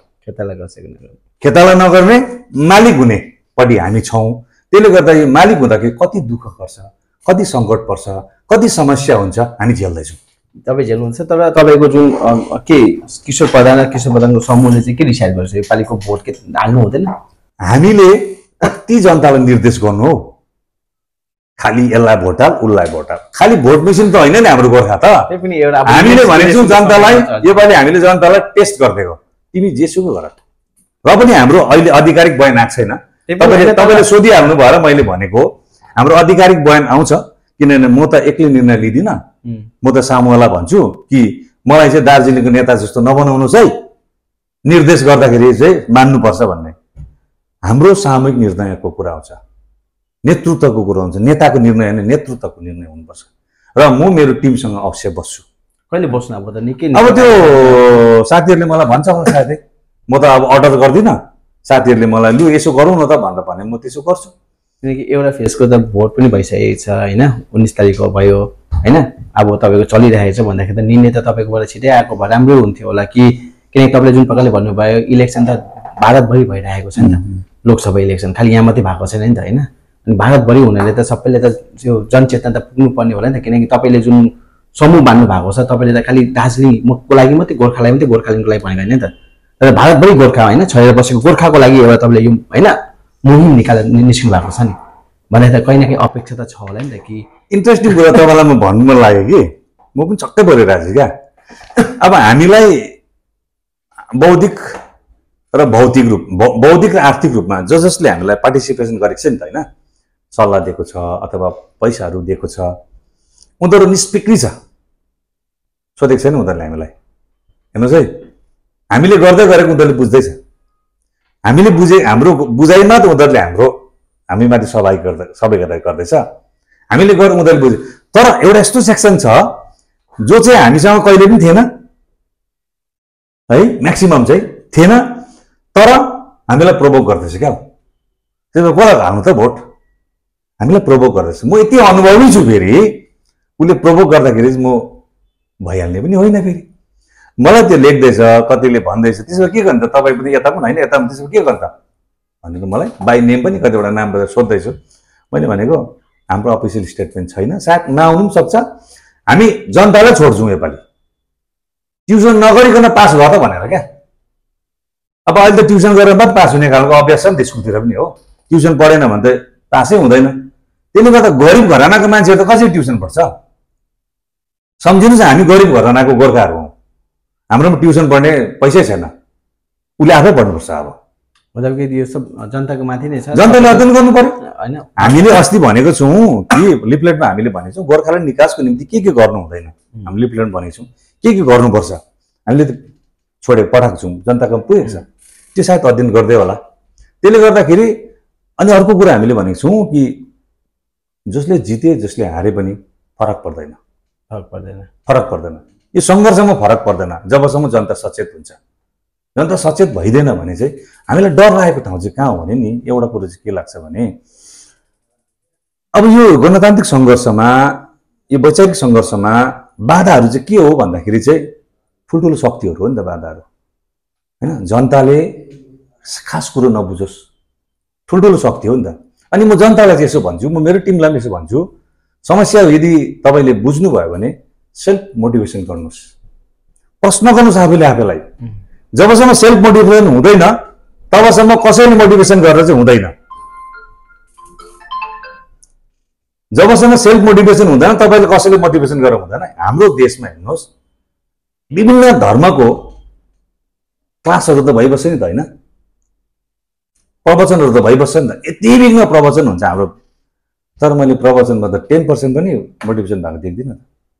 [SPEAKER 2] खेताला नगर्ने मालिक हुनेपट्टि हामी छौँ। त्यसले गर्दा यो मालिक हुँदाखेरि कति दुःख पर्छ, कति सङ्कट पर्छ, कति समस्या हुन्छ, हामी झेल्दैछौँ।
[SPEAKER 1] तपाईँ झेल्नुहुन्छ। तर तपाईँको जुन के किशोर प्रधानको समूहले चाहिँ के डिसाइड गर्छ योपालिको भोट के हाल्नु हुँदैन?
[SPEAKER 2] हामीले कति जनतालाई निर्देश गर्नु हो, खालि यसलाई भोट हाल उसलाई भोट हाल, खालि भोट मेसिन त होइन नि हाम्रो गोर्खा त। हामीले भनेको छौँ जनतालाई, योपालि हामीले जनतालाई टेस्ट गरिदिएको, तिमी जेसुकै गर। र पनि हाम्रो अहिले आधिकारिक बयान आएको छैन, तपाईँले सोधिहाल्नु भएर मैले भनेको हाम्रो आधिकारिक बयान आउँछ, किनभने म त एक्लै निर्णय लिँदिनँ। म त समूहलाई भन्छु कि मलाई चाहिँ दार्जिलिङको नेता जस्तो नबनाउनुहोस् है, निर्देश गर्दाखेरि चाहिँ मान्नुपर्छ भन्ने। हाम्रो सामूहिक निर्णयको कुरा आउँछ, नेतृत्वको कुरा हुन्छ, नेताको निर्णय होइन नेतृत्वको निर्णय हुनुपर्छ। र म मेरो टिमसँग अवश्य बस्छु।
[SPEAKER 1] कहिले बस्नु? अब त निकै
[SPEAKER 2] अब त्यो साथीहरूले मलाई भन्छ होला सायदै, म त अब अर्डर गर्दिनँ, साथीहरूले मलाई लु यसो गरौँ न त भनेर भने म त्यसो गर्छु।
[SPEAKER 1] किनकि एउटा फेजको त भोट पनि भइसकेको छ होइन, 19 तारिकको भयो होइन। अब तपाईँको चलिरहेको छ भन्दाखेरि त निर्णय त तपाईँकोबाट छिटै आएको भए राम्रो हुन्थ्यो होला कि, किनकि तपाईँले जुन प्रकारले भन्नुभयो इलेक्सन त भारतभरि भइरहेको छ नि त, लोकसभा इलेक्सन खालि यहाँ मात्रै भएको छैन नि त होइन। अनि भारतभरि हुनाले त सबैले त त्यो जनचेतना त पुग्नुपर्ने होला नि त, किनकि तपाईँले जुन समूह बान्नु भएको छ तपाईँले त खालि दार्जिलिङको लागि मात्रै, गोर्खालाई मात्रै, गोर्खाल्यान्डको लागि भनेको होइन नि त, तर भारतभरि गोर्खा होइन छोडेर बसेको गोर्खाको लागि एउटा तपाईँले यो होइन मुहिम निस्किनु भएको छ नि भने त कहीँ न कहीँ अपेक्षा त छ होला नि त। कि
[SPEAKER 2] इन्ट्रेस्टिङ कुरा तपाईँलाई म भन्नु मन लाग्यो कि म पनि छक्कै परिरहेको छु क्या। अब हामीलाई बौद्धिक र भौतिक रूप, बौद्धिक र आर्थिक रूपमा जसले हामीलाई पार्टिसिपेसन गरेको छ नि त होइन, सल्लाह दिएको छ अथवा पैसाहरू दिएको छ, उनीहरू निष्क्रिय छ, सोधेको छैन उनीहरूले हामीलाई। हेर्नुहोस् है, हामीले गर्दै गरेको उनीहरूले बुझ्दैछ, हामीले हाम्रो बुझाइमा त उनीहरूले हामीमाथि सबै गर्दैछ, हामीले गरेर उनीहरूले बुझ्यो। तर एउटा यस्तो सेक्सन छ जो चाहिँ हामीसँग कहिले पनि थिएन है, म्याक्सिमम चाहिँ थिएन, तर हामीलाई प्रोभोक गर्दैछ क्या त्यसो भए कसलाई हाल्नु त भोट हामीलाई प्रोभोक गर्दैछ म यति अनुभवी छु फेरि उसले प्रोभोक गर्दाखेरि म भइहाल्ने पनि होइन फेरि मलाई त्यो लेख्दैछ कतिले भन्दैछ त्यसो के गर्नु त तपाईँ पनि यता पनि होइन यता पनि त्यसो के गर्नु त भनेर मलाई बाई नेम पनि कतिवटा नाम सोध्दैछु मैले भनेको हाम्रो अफिसियल स्टेटमेन्ट छैन सायद नआउनु पनि सक्छ हामी जनतालाई छोड्छौँ योपालि ट्युसन नगरिकन पास भयो त भनेर क्या अब अहिले त ट्युसन गरेर मात्रै पास हुने खालको अभ्यास छ नि स्कुलतिर पनि हो ट्युसन पढेन भने त पासै हुँदैन त्यसले गर्दा गरिब घरानाको मान्छेहरू त कसरी ट्युसन पढ्छ सम्झिनुहोस् हामी गरिब घरानाको गोर्खाहरू हौँ हाम्रोमा ट्युसन पढ्ने पैसै छैन उसले आफै पढ्नुपर्छ अब
[SPEAKER 1] मतलब कि यो सब जनताको माथि नै छ
[SPEAKER 2] जनताले अध्ययन गर्नु पर्यो
[SPEAKER 1] हैन
[SPEAKER 2] हामीले अस्ति भनेको छौँ कि लिफलेटमा हामीले भनेको छौँ गोर्खाल्यान्ड निकासको निम्ति के गर्नु हुँदैन हामी लिफलेटमा भनेको छौँ के गर्नुपर्छ हामीले त छोडेर पठाएको छौँ जनताको पुगेको छ त्यो सायद अध्ययन गर्दै होला त्यसले गर्दाखेरि अनि अर्को कुरा हामीले भनेको छौँ कि जसले जिते जसले हारे पनि फरक पर्दैन फरक पर्दैन यो सङ्घर्षमा फरक पर्दैन जबसम्म जनता सचेत हुन्छ जनता सचेत भइदैन भने चाहिँ हामीलाई डर लागेको ठाउँ चाहिँ कहाँ हो भने नि एउटा कुरो चाहिँ के लाग्छ भने अब यो गणतान्त्रिक सङ्घर्षमा यो वैचारिक सङ्घर्षमा बाधाहरू चाहिँ के हो भन्दाखेरि चाहिँ ठुल्ठुलो शक्तिहरू हो नि त बाधाहरू होइन जनताले खास कुरो नबुझोस् ठुल्ठुलो शक्ति हो नि त अनि म जनतालाई चाहिँ यसो भन्छु म मेरो टिमलाई पनि यसो भन्छु समस्या यदि तपाईँले बुझ्नुभयो भने सेल्फ मोटिभेसन गर्नुहोस् प्रश्न गर्नुहोस् आफैलाई जबसम्म सेल्फ मोटिभेसन हुँदैन तबसम्म कसैले मोटिभेसन गरेर चाहिँ हुँदैन जबसम्म सेल्फ मोटिभेसन हुँदैन तपाईँले कसैले मोटिभेसन गरेर हुँदैन हाम्रो देशमा हेर्नुहोस् विभिन्न धर्मको क्लासहरू त भइबस्छ नि त होइन प्रवचनहरू त भइबस्छ नि त यति बिघ्न प्रवचन हुन्छ हाम्रो तर मैले प्रवचनमा त 10% पनि मोटिभेसन भएको देख्दिनँ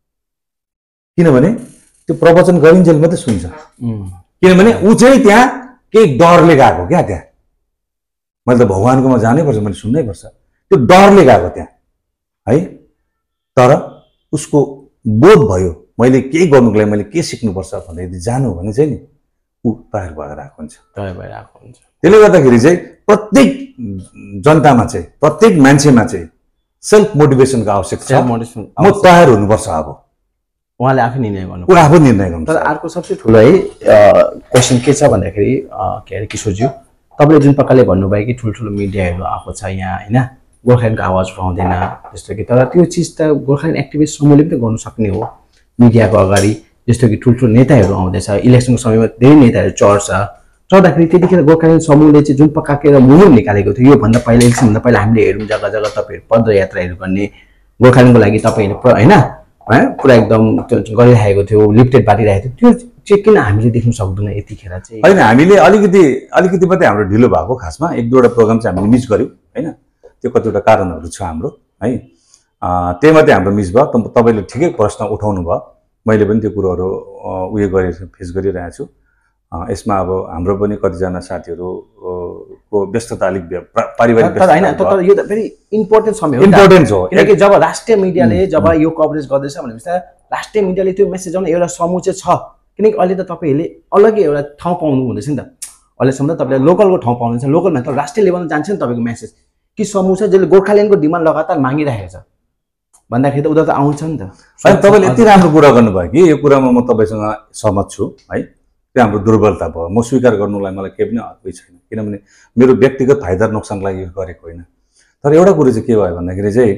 [SPEAKER 2] किनभने त्यो प्रवचन गरिन्जेल मात्रै सुन्छ किनभने ऊ चाहिँ त्यहाँ केही डरले गएको क्या त्यहाँ मैले त भगवान्कोमा जानैपर्छ मैले सुन्नैपर्छ त्यो डरले गएको त्यहाँ है तर उसको बोध भयो मैले केही गर्नुको लागि मैले के सिक्नुपर्छ भनेर यदि जानु भने चाहिँ नि ऊ तयार भएर आएको हुन्छ त्यसले गर्दाखेरि चाहिँ प्रत्येक जनतामा चाहिँ प्रत्येक मान्छेमा चाहिँ सेल्फ मोटिभेसनको आवश्यक छ म तयार हुनुपर्छ अब
[SPEAKER 1] उहाँले आफै निर्णय गर्नु
[SPEAKER 2] ऊ आफै निर्णय गर्नु
[SPEAKER 1] तर अर्को सबसे ठुलो है क्वेसन के छ भन्दाखेरि के अरे किशोरज्यू तपाईँले जुन प्रकारले भन्नुभयो कि ठुल्ठुलो मिडियाहरू आएको छ यहाँ होइन गोर्खाल्यान्डको आवाज उठाउँदैन जस्तो कि तर त्यो चिज त गोर्खाल्यान्ड एक्टिभिस्ट समूहले पनि त गर्नु सक्ने हो मिडियाको अगाडि जस्तो कि ठुल्ठुलो नेताहरू आउँदैछ इलेक्सनको समयमा धेरै नेताहरू चढ्दाखेरि त्यतिखेर गोर्खाल्यान्ड समूहले चाहिँ जुन प्रकारको मुभमेन्ट निकालेको थियो योभन्दा पहिला इलेक्सनभन्दा पहिला हामीले हेरौँ जग्गा जग्गा तपाईँहरू पदयात्राहरू गर्ने गोर्खाल्यान्डको लागि तपाईँहरू होइन पुरा एकदम गरिरहेको थियो लिफ्टेड बाँडिरहेको थियो त्यो चाहिँ किन हामीले देख्न सक्दैनौँ यतिखेर चाहिँ
[SPEAKER 2] होइन हामीले अलिकति मात्रै हाम्रो ढिलो भएको खासमा एक दुईवटा प्रोग्राम चाहिँ हामीले मिस गर्यौँ होइन त्यो कतिवटा कारणहरू छ हाम्रो है त्यही मात्रै हाम्रो मिस भयो तपाईँले ठिकै प्रश्न उठाउनु भयो मैले पनि त्यो कुरोहरू उयो फेस गरिरहेको छु यसमा अब हाम्रो पनि कतिजना साथीहरू को व्यस्तता अलिक पारिवारिक
[SPEAKER 1] तर यो त फेरि इम्पोर्टेन्ट समय हो
[SPEAKER 2] इम्पोर्टेन्ट हो
[SPEAKER 1] किनकि जब राष्ट्रिय मिडियाले जब यो कभरेज गर्दैछ भनेपछि राष्ट्रिय मिडियाले त्यो मेसेज आउने एउटा समूह चाहिँ छ किनकि अहिले त तपाईँहरूले अलग्गै एउटा ठाउँ पाउनु हुँदैछ नि त अहिलेसम्म त तपाईँले लोकलको ठाउँ पाउनुहुन्छ लोकलमा त राष्ट्रिय लेभलमा जान्छ नि तपाईँको मेसेज कि समूह छ जसले गोर्खाल्यान्डको डिमान्ड लगातार मागिरहेको छ भन्दाखेरि त उता त आउँछ नि त
[SPEAKER 2] अनि तपाईँले यति राम्रो कुरा गर्नुभयो कि यो कुरामा म तपाईँसँग सहमत छु है त्यो हाम्रो दुर्बलता भयो म स्वीकार गर्नुलाई मलाई केही पनि उयो छैन किनभने मेरो व्यक्तिगत फाइदा नोक्सानको लागि यो गरेको होइन तर एउटा कुरो चाहिँ के भयो भन्दाखेरि चाहिँ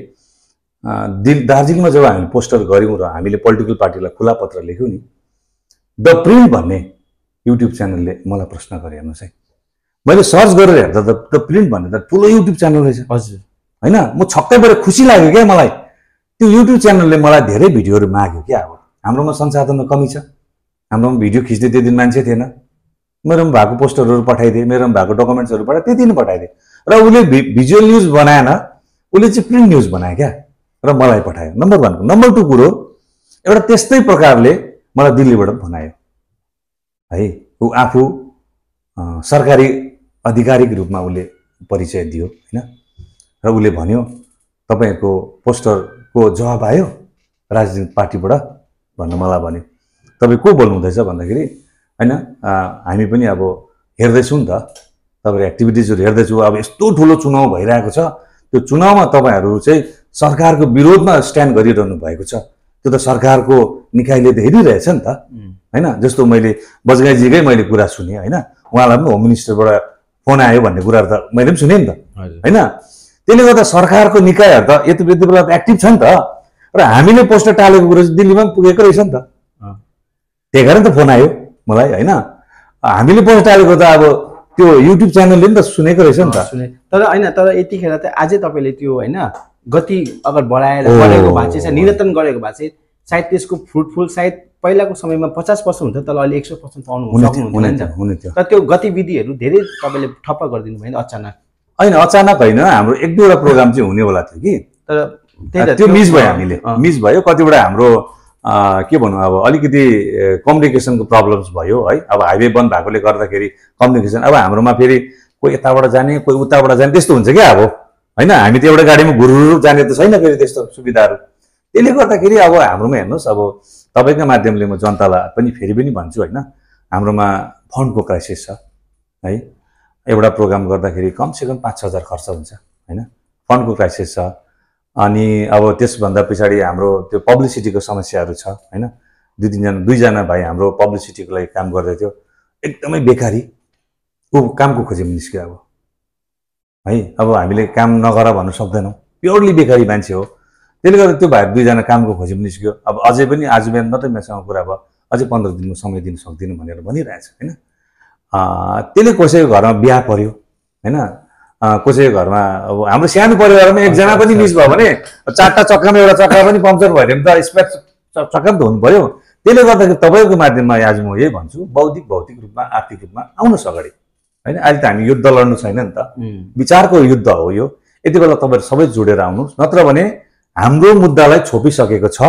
[SPEAKER 2] दार्जिलिङमा जब हामीले पोस्टर गऱ्यौँ र हामीले पोलिटिकल पार्टीलाई खुला पत्र लेख्यौँ नि द प्रिन्ट भन्ने युट्युब च्यानलले मलाई प्रश्न गरे हेर्नुहोस् है मैले सर्च गरेर हेर्दा द प्रिन्ट भन्ने त ठुलो युट्युब च्यानल रहेछ
[SPEAKER 1] हजुर
[SPEAKER 2] होइन म छक्कै परेर खुसी लाग्यो क्या मलाई त्यो युट्युब च्यानलले मलाई धेरै भिडियोहरू माग्यो क्या अब हाम्रोमा संसाधनको कमी छ हाम्रोमा भिडियो खिच्ने त्यो दिन मान्छे थिएन मेरोमा भएको पोस्टरहरू पठाइदिए मेरोमा भएको डकुमेन्ट्सहरू पठाए त्यति नै पठाइदिए र उसले भिजुअल न्युज बनाएन उसले चाहिँ प्रिन्ट न्युज बनायो क्या र मलाई पठायो नम्बर 1 नम्बर 2 कुरो एउटा त्यस्तै प्रकारले मलाई दिल्लीबाट बनायो है ऊ आफू सरकारी आधिकारिक रूपमा उसले परिचय दियो होइन र उसले भन्यो तपाईँको पोस्टरको जवाब आयो राजनीतिक पार्टीबाट भनेर मलाई भन्यो तपाईँ को बोल्नु हुँदैछ भन्दाखेरि होइन हामी पनि अब हेर्दैछु नि त, तपाईँहरू एक्टिभिटिजहरू हेर्दैछु। अब यस्तो ठुलो चुनाव भइरहेको छ, त्यो चुनावमा तपाईँहरू चाहिँ सरकारको विरोधमा स्ट्यान्ड गरिरहनु भएको छ। त्यो त सरकारको निकायले त हेरिरहेछ नि त, होइन? जस्तो मैले बजगाईजीकै मैले कुरा सुने, होइन? उहाँलाई पनि होम मिनिस्टरबाट फोन आयो भन्ने कुराहरू त मैले पनि सुने नि त, होइन? त्यसले गर्दा सरकारको निकायहरू त यति बेला त एक्टिभ छ नि त, र हामीले पोस्टर टालेको कुरो चाहिँ दिल्लीमा पनि पुगेको रहेछ नि त, त्यही कारण त फोन आयो मलाई, होइन? हामीले पोस्टर टालेको त अब त्यो युट्युब च्यानलले नि त सुनेको रहेछ नि त।
[SPEAKER 1] तर होइन, तर यतिखेर त अझै तपाईँले त्यो होइन गति अगर बढाएर गरेको भए चाहिँ निरन्तन गरेको भए चाहिँ सायद त्यसको फ्रुटफुल सायद पहिलाको समयमा 50% हुन्थ्यो, तर अहिले 100% पाउनु
[SPEAKER 2] हुने थियो।
[SPEAKER 1] तर त्यो गतिविधिहरू धेरै तपाईँले ठप्प गरिदिनु भयो नि अचानक।
[SPEAKER 2] होइन, अचानक होइन, हाम्रो 1-2वटा प्रोग्राम चाहिँ हुनेवाला थियो कि, तर त्यो मिस भयो, हामीले मिस भयो। कतिवटा हाम्रो के भनौँ अब अलिकति कम्युनिकेसनको प्रब्लम्स भयो है। अब हाइवे बन्द भएकोले गर्दाखेरि कम्युनिकेसन, अब हाम्रोमा फेरि कोही यताबाट जाने कोही उताबाट जाने त्यस्तो हुन्छ क्या अब, होइन? हामी त एउटा गाडीमा घुरुरु जाने त छैन फेरि त्यस्तो सुविधाहरू। त्यसले गर्दाखेरि अब हाम्रोमा हेर्नुहोस्, अब तपाईँको माध्यमले म जनतालाई पनि फेरि पनि भन्छु, होइन? हाम्रोमा फन्डको क्राइसिस छ है। एउटा प्रोग्राम गर्दाखेरि कमसेकम 5-6 हजार खर्च हुन्छ, होइन? फन्डको क्राइसिस छ। अनि अब त्यसभन्दा पछाडि हाम्रो त्यो पब्लिसिटीको समस्याहरू छ, होइन? 2-3जना भाइ हाम्रो पब्लिसिटीको लागि काम गर्दै थियो, एकदमै बेकारी ऊ कामको खोजीमा निस्क्यो अब, है? अब हामीले काम नगर भन्नु सक्दैनौँ, प्योरली बेकारी मान्छे हो। त्यसले गर्दा त्यो भाइ 2जना कामको खोजीमा निस्क्यो। अब अझै पनि आज बिहान मात्रै मेसँग कुरा भयो, अझै 15 दिनको समय दिन सक्दिनँ भनेर भनिरहेछ, होइन? त्यसले कसैको घरमा बिहा पर्यो, होइन? कसैको घरमा अब हाम्रो सानो परिवारमा एकजना पनि मिस भयो भने 4टा चक्कामा एउटा चक्का पनि पङ्क्चर भयो भने त स्पेयर चक्का त हुनु पर्यो। त्यसले गर्दाखेरि तपाईँको माध्यममा आज म यही भन्छु, भौतिक रूपमा आर्थिक रूपमा आउनुहोस् अगाडि, होइन? अहिले त हामी युद्ध लड्नु छैन नि त, विचारको युद्ध हो यो। यति बेला तपाईँहरू सबै जोडेर आउनुहोस्, नत्र भने हाम्रो मुद्दालाई छोपिसकेको छ,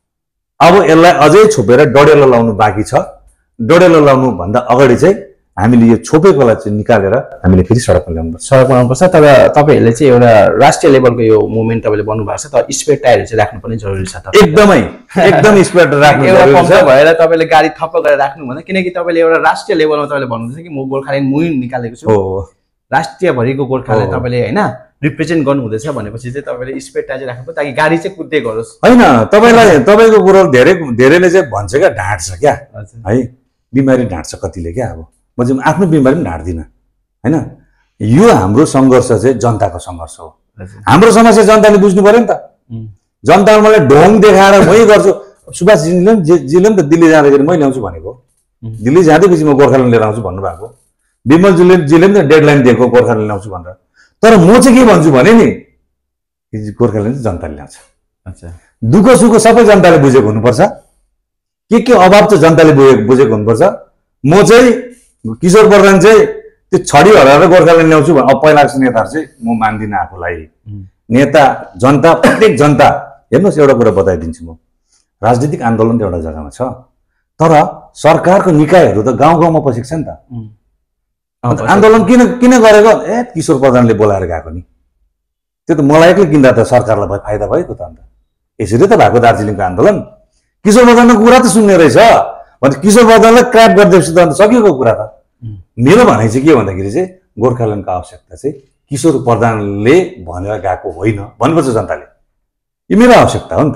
[SPEAKER 2] अब यसलाई अझै छोपेर डडेलो लाउनु बाँकी छ। डडेलो लाउनु भन्दा अगाडि चाहिँ हामीले यो छोपेकोलाई चाहिँ निकालेर हामीले फेरि सडकमा ल्याउनुपर्छ।
[SPEAKER 1] तर तपाईँहरूले चाहिँ एउटा राष्ट्रिय लेभलको यो मुभमेन्ट तपाईँले बन्नु भएको छ, तर स्पेयर टायरहरू चाहिँ राख्नुपर्ने जरुरी छ।
[SPEAKER 2] एकदमै स्पेयर राख्नु जरुरी छ।
[SPEAKER 1] भएर तपाईँले गाडी थप्प गरेर राख्नु भन्दा, किनकि तपाईँले एउटा राष्ट्रिय लेभलमा तपाईँले भन्नुहुन्छ कि म गोर्खाल्यान्ड मुभमेन्ट निकालेको छु, राष्ट्रियभरिको गोर्खाल्यान्ड तपाईँले होइन रिप्रेजेन्ट गर्नुहुँदैछ भनेपछि चाहिँ तपाईँले स्पेयर टायर राख्नु पर्छ, ताकि गाडी चाहिँ कुद्दै गरोस्।
[SPEAKER 2] होइन, तपाईँको कुरो धेरैले चाहिँ भन्छ क्या, ढाँट्छ क्या है, बिमारी ढाँट्छ कतिले क्या। अब म चाहिँ आफ्नो बिमारी पनि ढाँट्दिनँ, होइन? यो हाम्रो सङ्घर्ष चाहिँ जनताको सङ्घर्ष हो। हाम्रो समस्या जनताले बुझ्नु पर्यो नि त। जनताले मलाई ढोङ देखाएर मै गर्छु, सुभाषजीले पनि त दिल्ली जाँदाखेरि मै ल्याउँछु भनेको, दिल्ली जाँदैपछि म गोर्खाल्यान्ड लिएर आउँछु भन्नुभएको, विमलजीले पनि त डेडलाइन दिएको गोर्खाल्यान्ड ल्याउँछु भनेर। तर म चाहिँ के भन्छु भने नि, गोर्खाल्यान्ड चाहिँ जनताले ल्याउँछ। दुःख सुख सबै जनताले बुझेको हुनुपर्छ, के अभाव चाहिँ जनताले बुझेको हुनुपर्छ। म चाहिँ किशोर प्रधान चाहिँ त्यो छडी हराएर गोर्खाल्यान्ड ल्याउँछु भने अब पहिलाको नेताहरू चाहिँ म मान्दिनँ आफूलाई। नेता जनता, प्रत्येक जनता, हेर्नुहोस् एउटा कुरा बताइदिन्छु म, राजनीतिक आन्दोलन त एउटा जग्गामा छ, तर सरकारको निकायहरू त गाउँ गाउँमा पसेको छ नि त। आन्दोलन किन गरेको? किशोर प्रधानले बोलाएर गएको नि, त्यो त मलाई एक्लै किन्दा त सरकारलाई फाइदा भएको त। अन्त यसरी त भएको दार्जिलिङको आन्दोलन। किशोर प्रधानको कुरा त सुन्ने रहेछ भने किशोर प्रधानलाई क्र्याप गरिदिएपछि त अन्त सकिएको कुरा त। मेरो भनाइ चाहिँ के भन्दाखेरि चाहिँ गोर्खाल्यान्डको आवश्यकता चाहिँ किशोर प्रधानले भनेर गएको होइन भन्नुपर्छ जनताले। यो मेरो आवश्यकता हो नि त।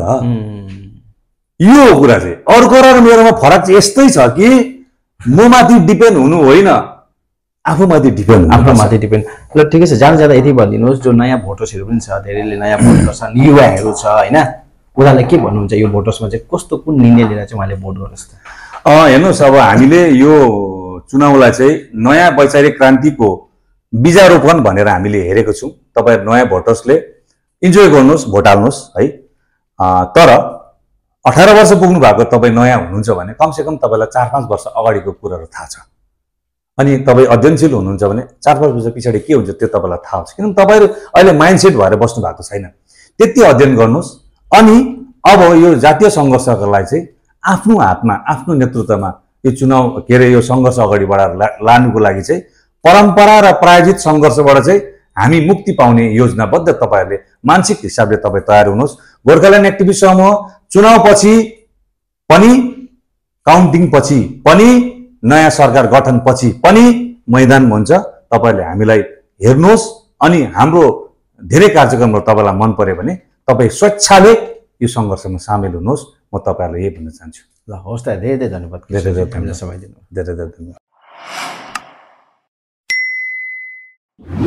[SPEAKER 2] यो कुरा चाहिँ अर्को र मेरोमा फरक चाहिँ यस्तै छ कि म माथि डिपेन्ड हुनु होइन, आफूमाथि डिपेन्ड,
[SPEAKER 1] आफूमाथि डिपेन्ड। ल ठिकै छ, जान जाँदा यति भनिदिनुहोस्, जो नयाँ भोटर्सहरू पनि छ, धेरैले नयाँ भोट गर्छन्, युवाहरू छ, होइन? उनीहरूलाई के भन्नुहुन्छ यो भोटर्समा चाहिँ कस्तो कुन निर्णय लिएर चाहिँ उहाँले भोट गर्नुहोस् त?
[SPEAKER 2] हेर्नुहोस्, अब हामीले यो चुनावलाई चाहिँ नयाँ वैचारिक क्रान्तिको बीजारोपण भनेर हामीले हेरेको छौँ। तपाईँ नयाँ भोटर्सले इन्जोय गर्नुहोस्, भोट हाल्नुहोस् है। तर 18 वर्ष पुग्नु भएको तपाईँ नयाँ हुनुहुन्छ भने कमसेकम तपाईँलाई 4-5 वर्ष अगाडिको कुराहरू थाहा छ। अनि तपाईँ अध्ययनशील हुनुहुन्छ भने 4-5 वर्ष पछाडि के हुन्छ त्यो तपाईँलाई थाहा छ, किनभने तपाईँहरू अहिले माइन्डसेट भएर बस्नु भएको छैन। त्यति अध्ययन गर्नुहोस्। अनि अब यो जातीय सङ्घर्षको लागि चाहिँ आफ्नो हातमा, आफ्नो नेतृत्वमा यो चुनाव के अरे यो सङ्घर्ष अगाडि बढाएर लानुको लागि चाहिँ परम्परा र प्रायोजित सङ्घर्षबाट चाहिँ हामी मुक्ति पाउने योजनाबद्ध तपाईँहरूले मानसिक हिसाबले तपाईँ तयार हुनुहोस्। गोर्खाल्यान्ड एक्टिभिस्ट समूह चुनावपछि पनि, काउन्टिङ पछि पनि, नयाँ सरकार गठन पछि पनि मैदान हुन्छ, तपाईँले हामीलाई हेर्नुहोस् अनि हाम्रो धेरै कार्यक्रमहरू तपाईँलाई मन पर्यो भने तपाईँ स्वेच्छाले यो सङ्घर्षमा सामेल हुनुहोस्। म तपाईँहरूलाई यही भन्न चाहन्छु।
[SPEAKER 1] ल हवस् त, धेरै धेरै धन्यवाद,
[SPEAKER 2] धेरै धेरै
[SPEAKER 1] हामीलाई समय दिनु।
[SPEAKER 2] धेरै धेरै धन्यवाद।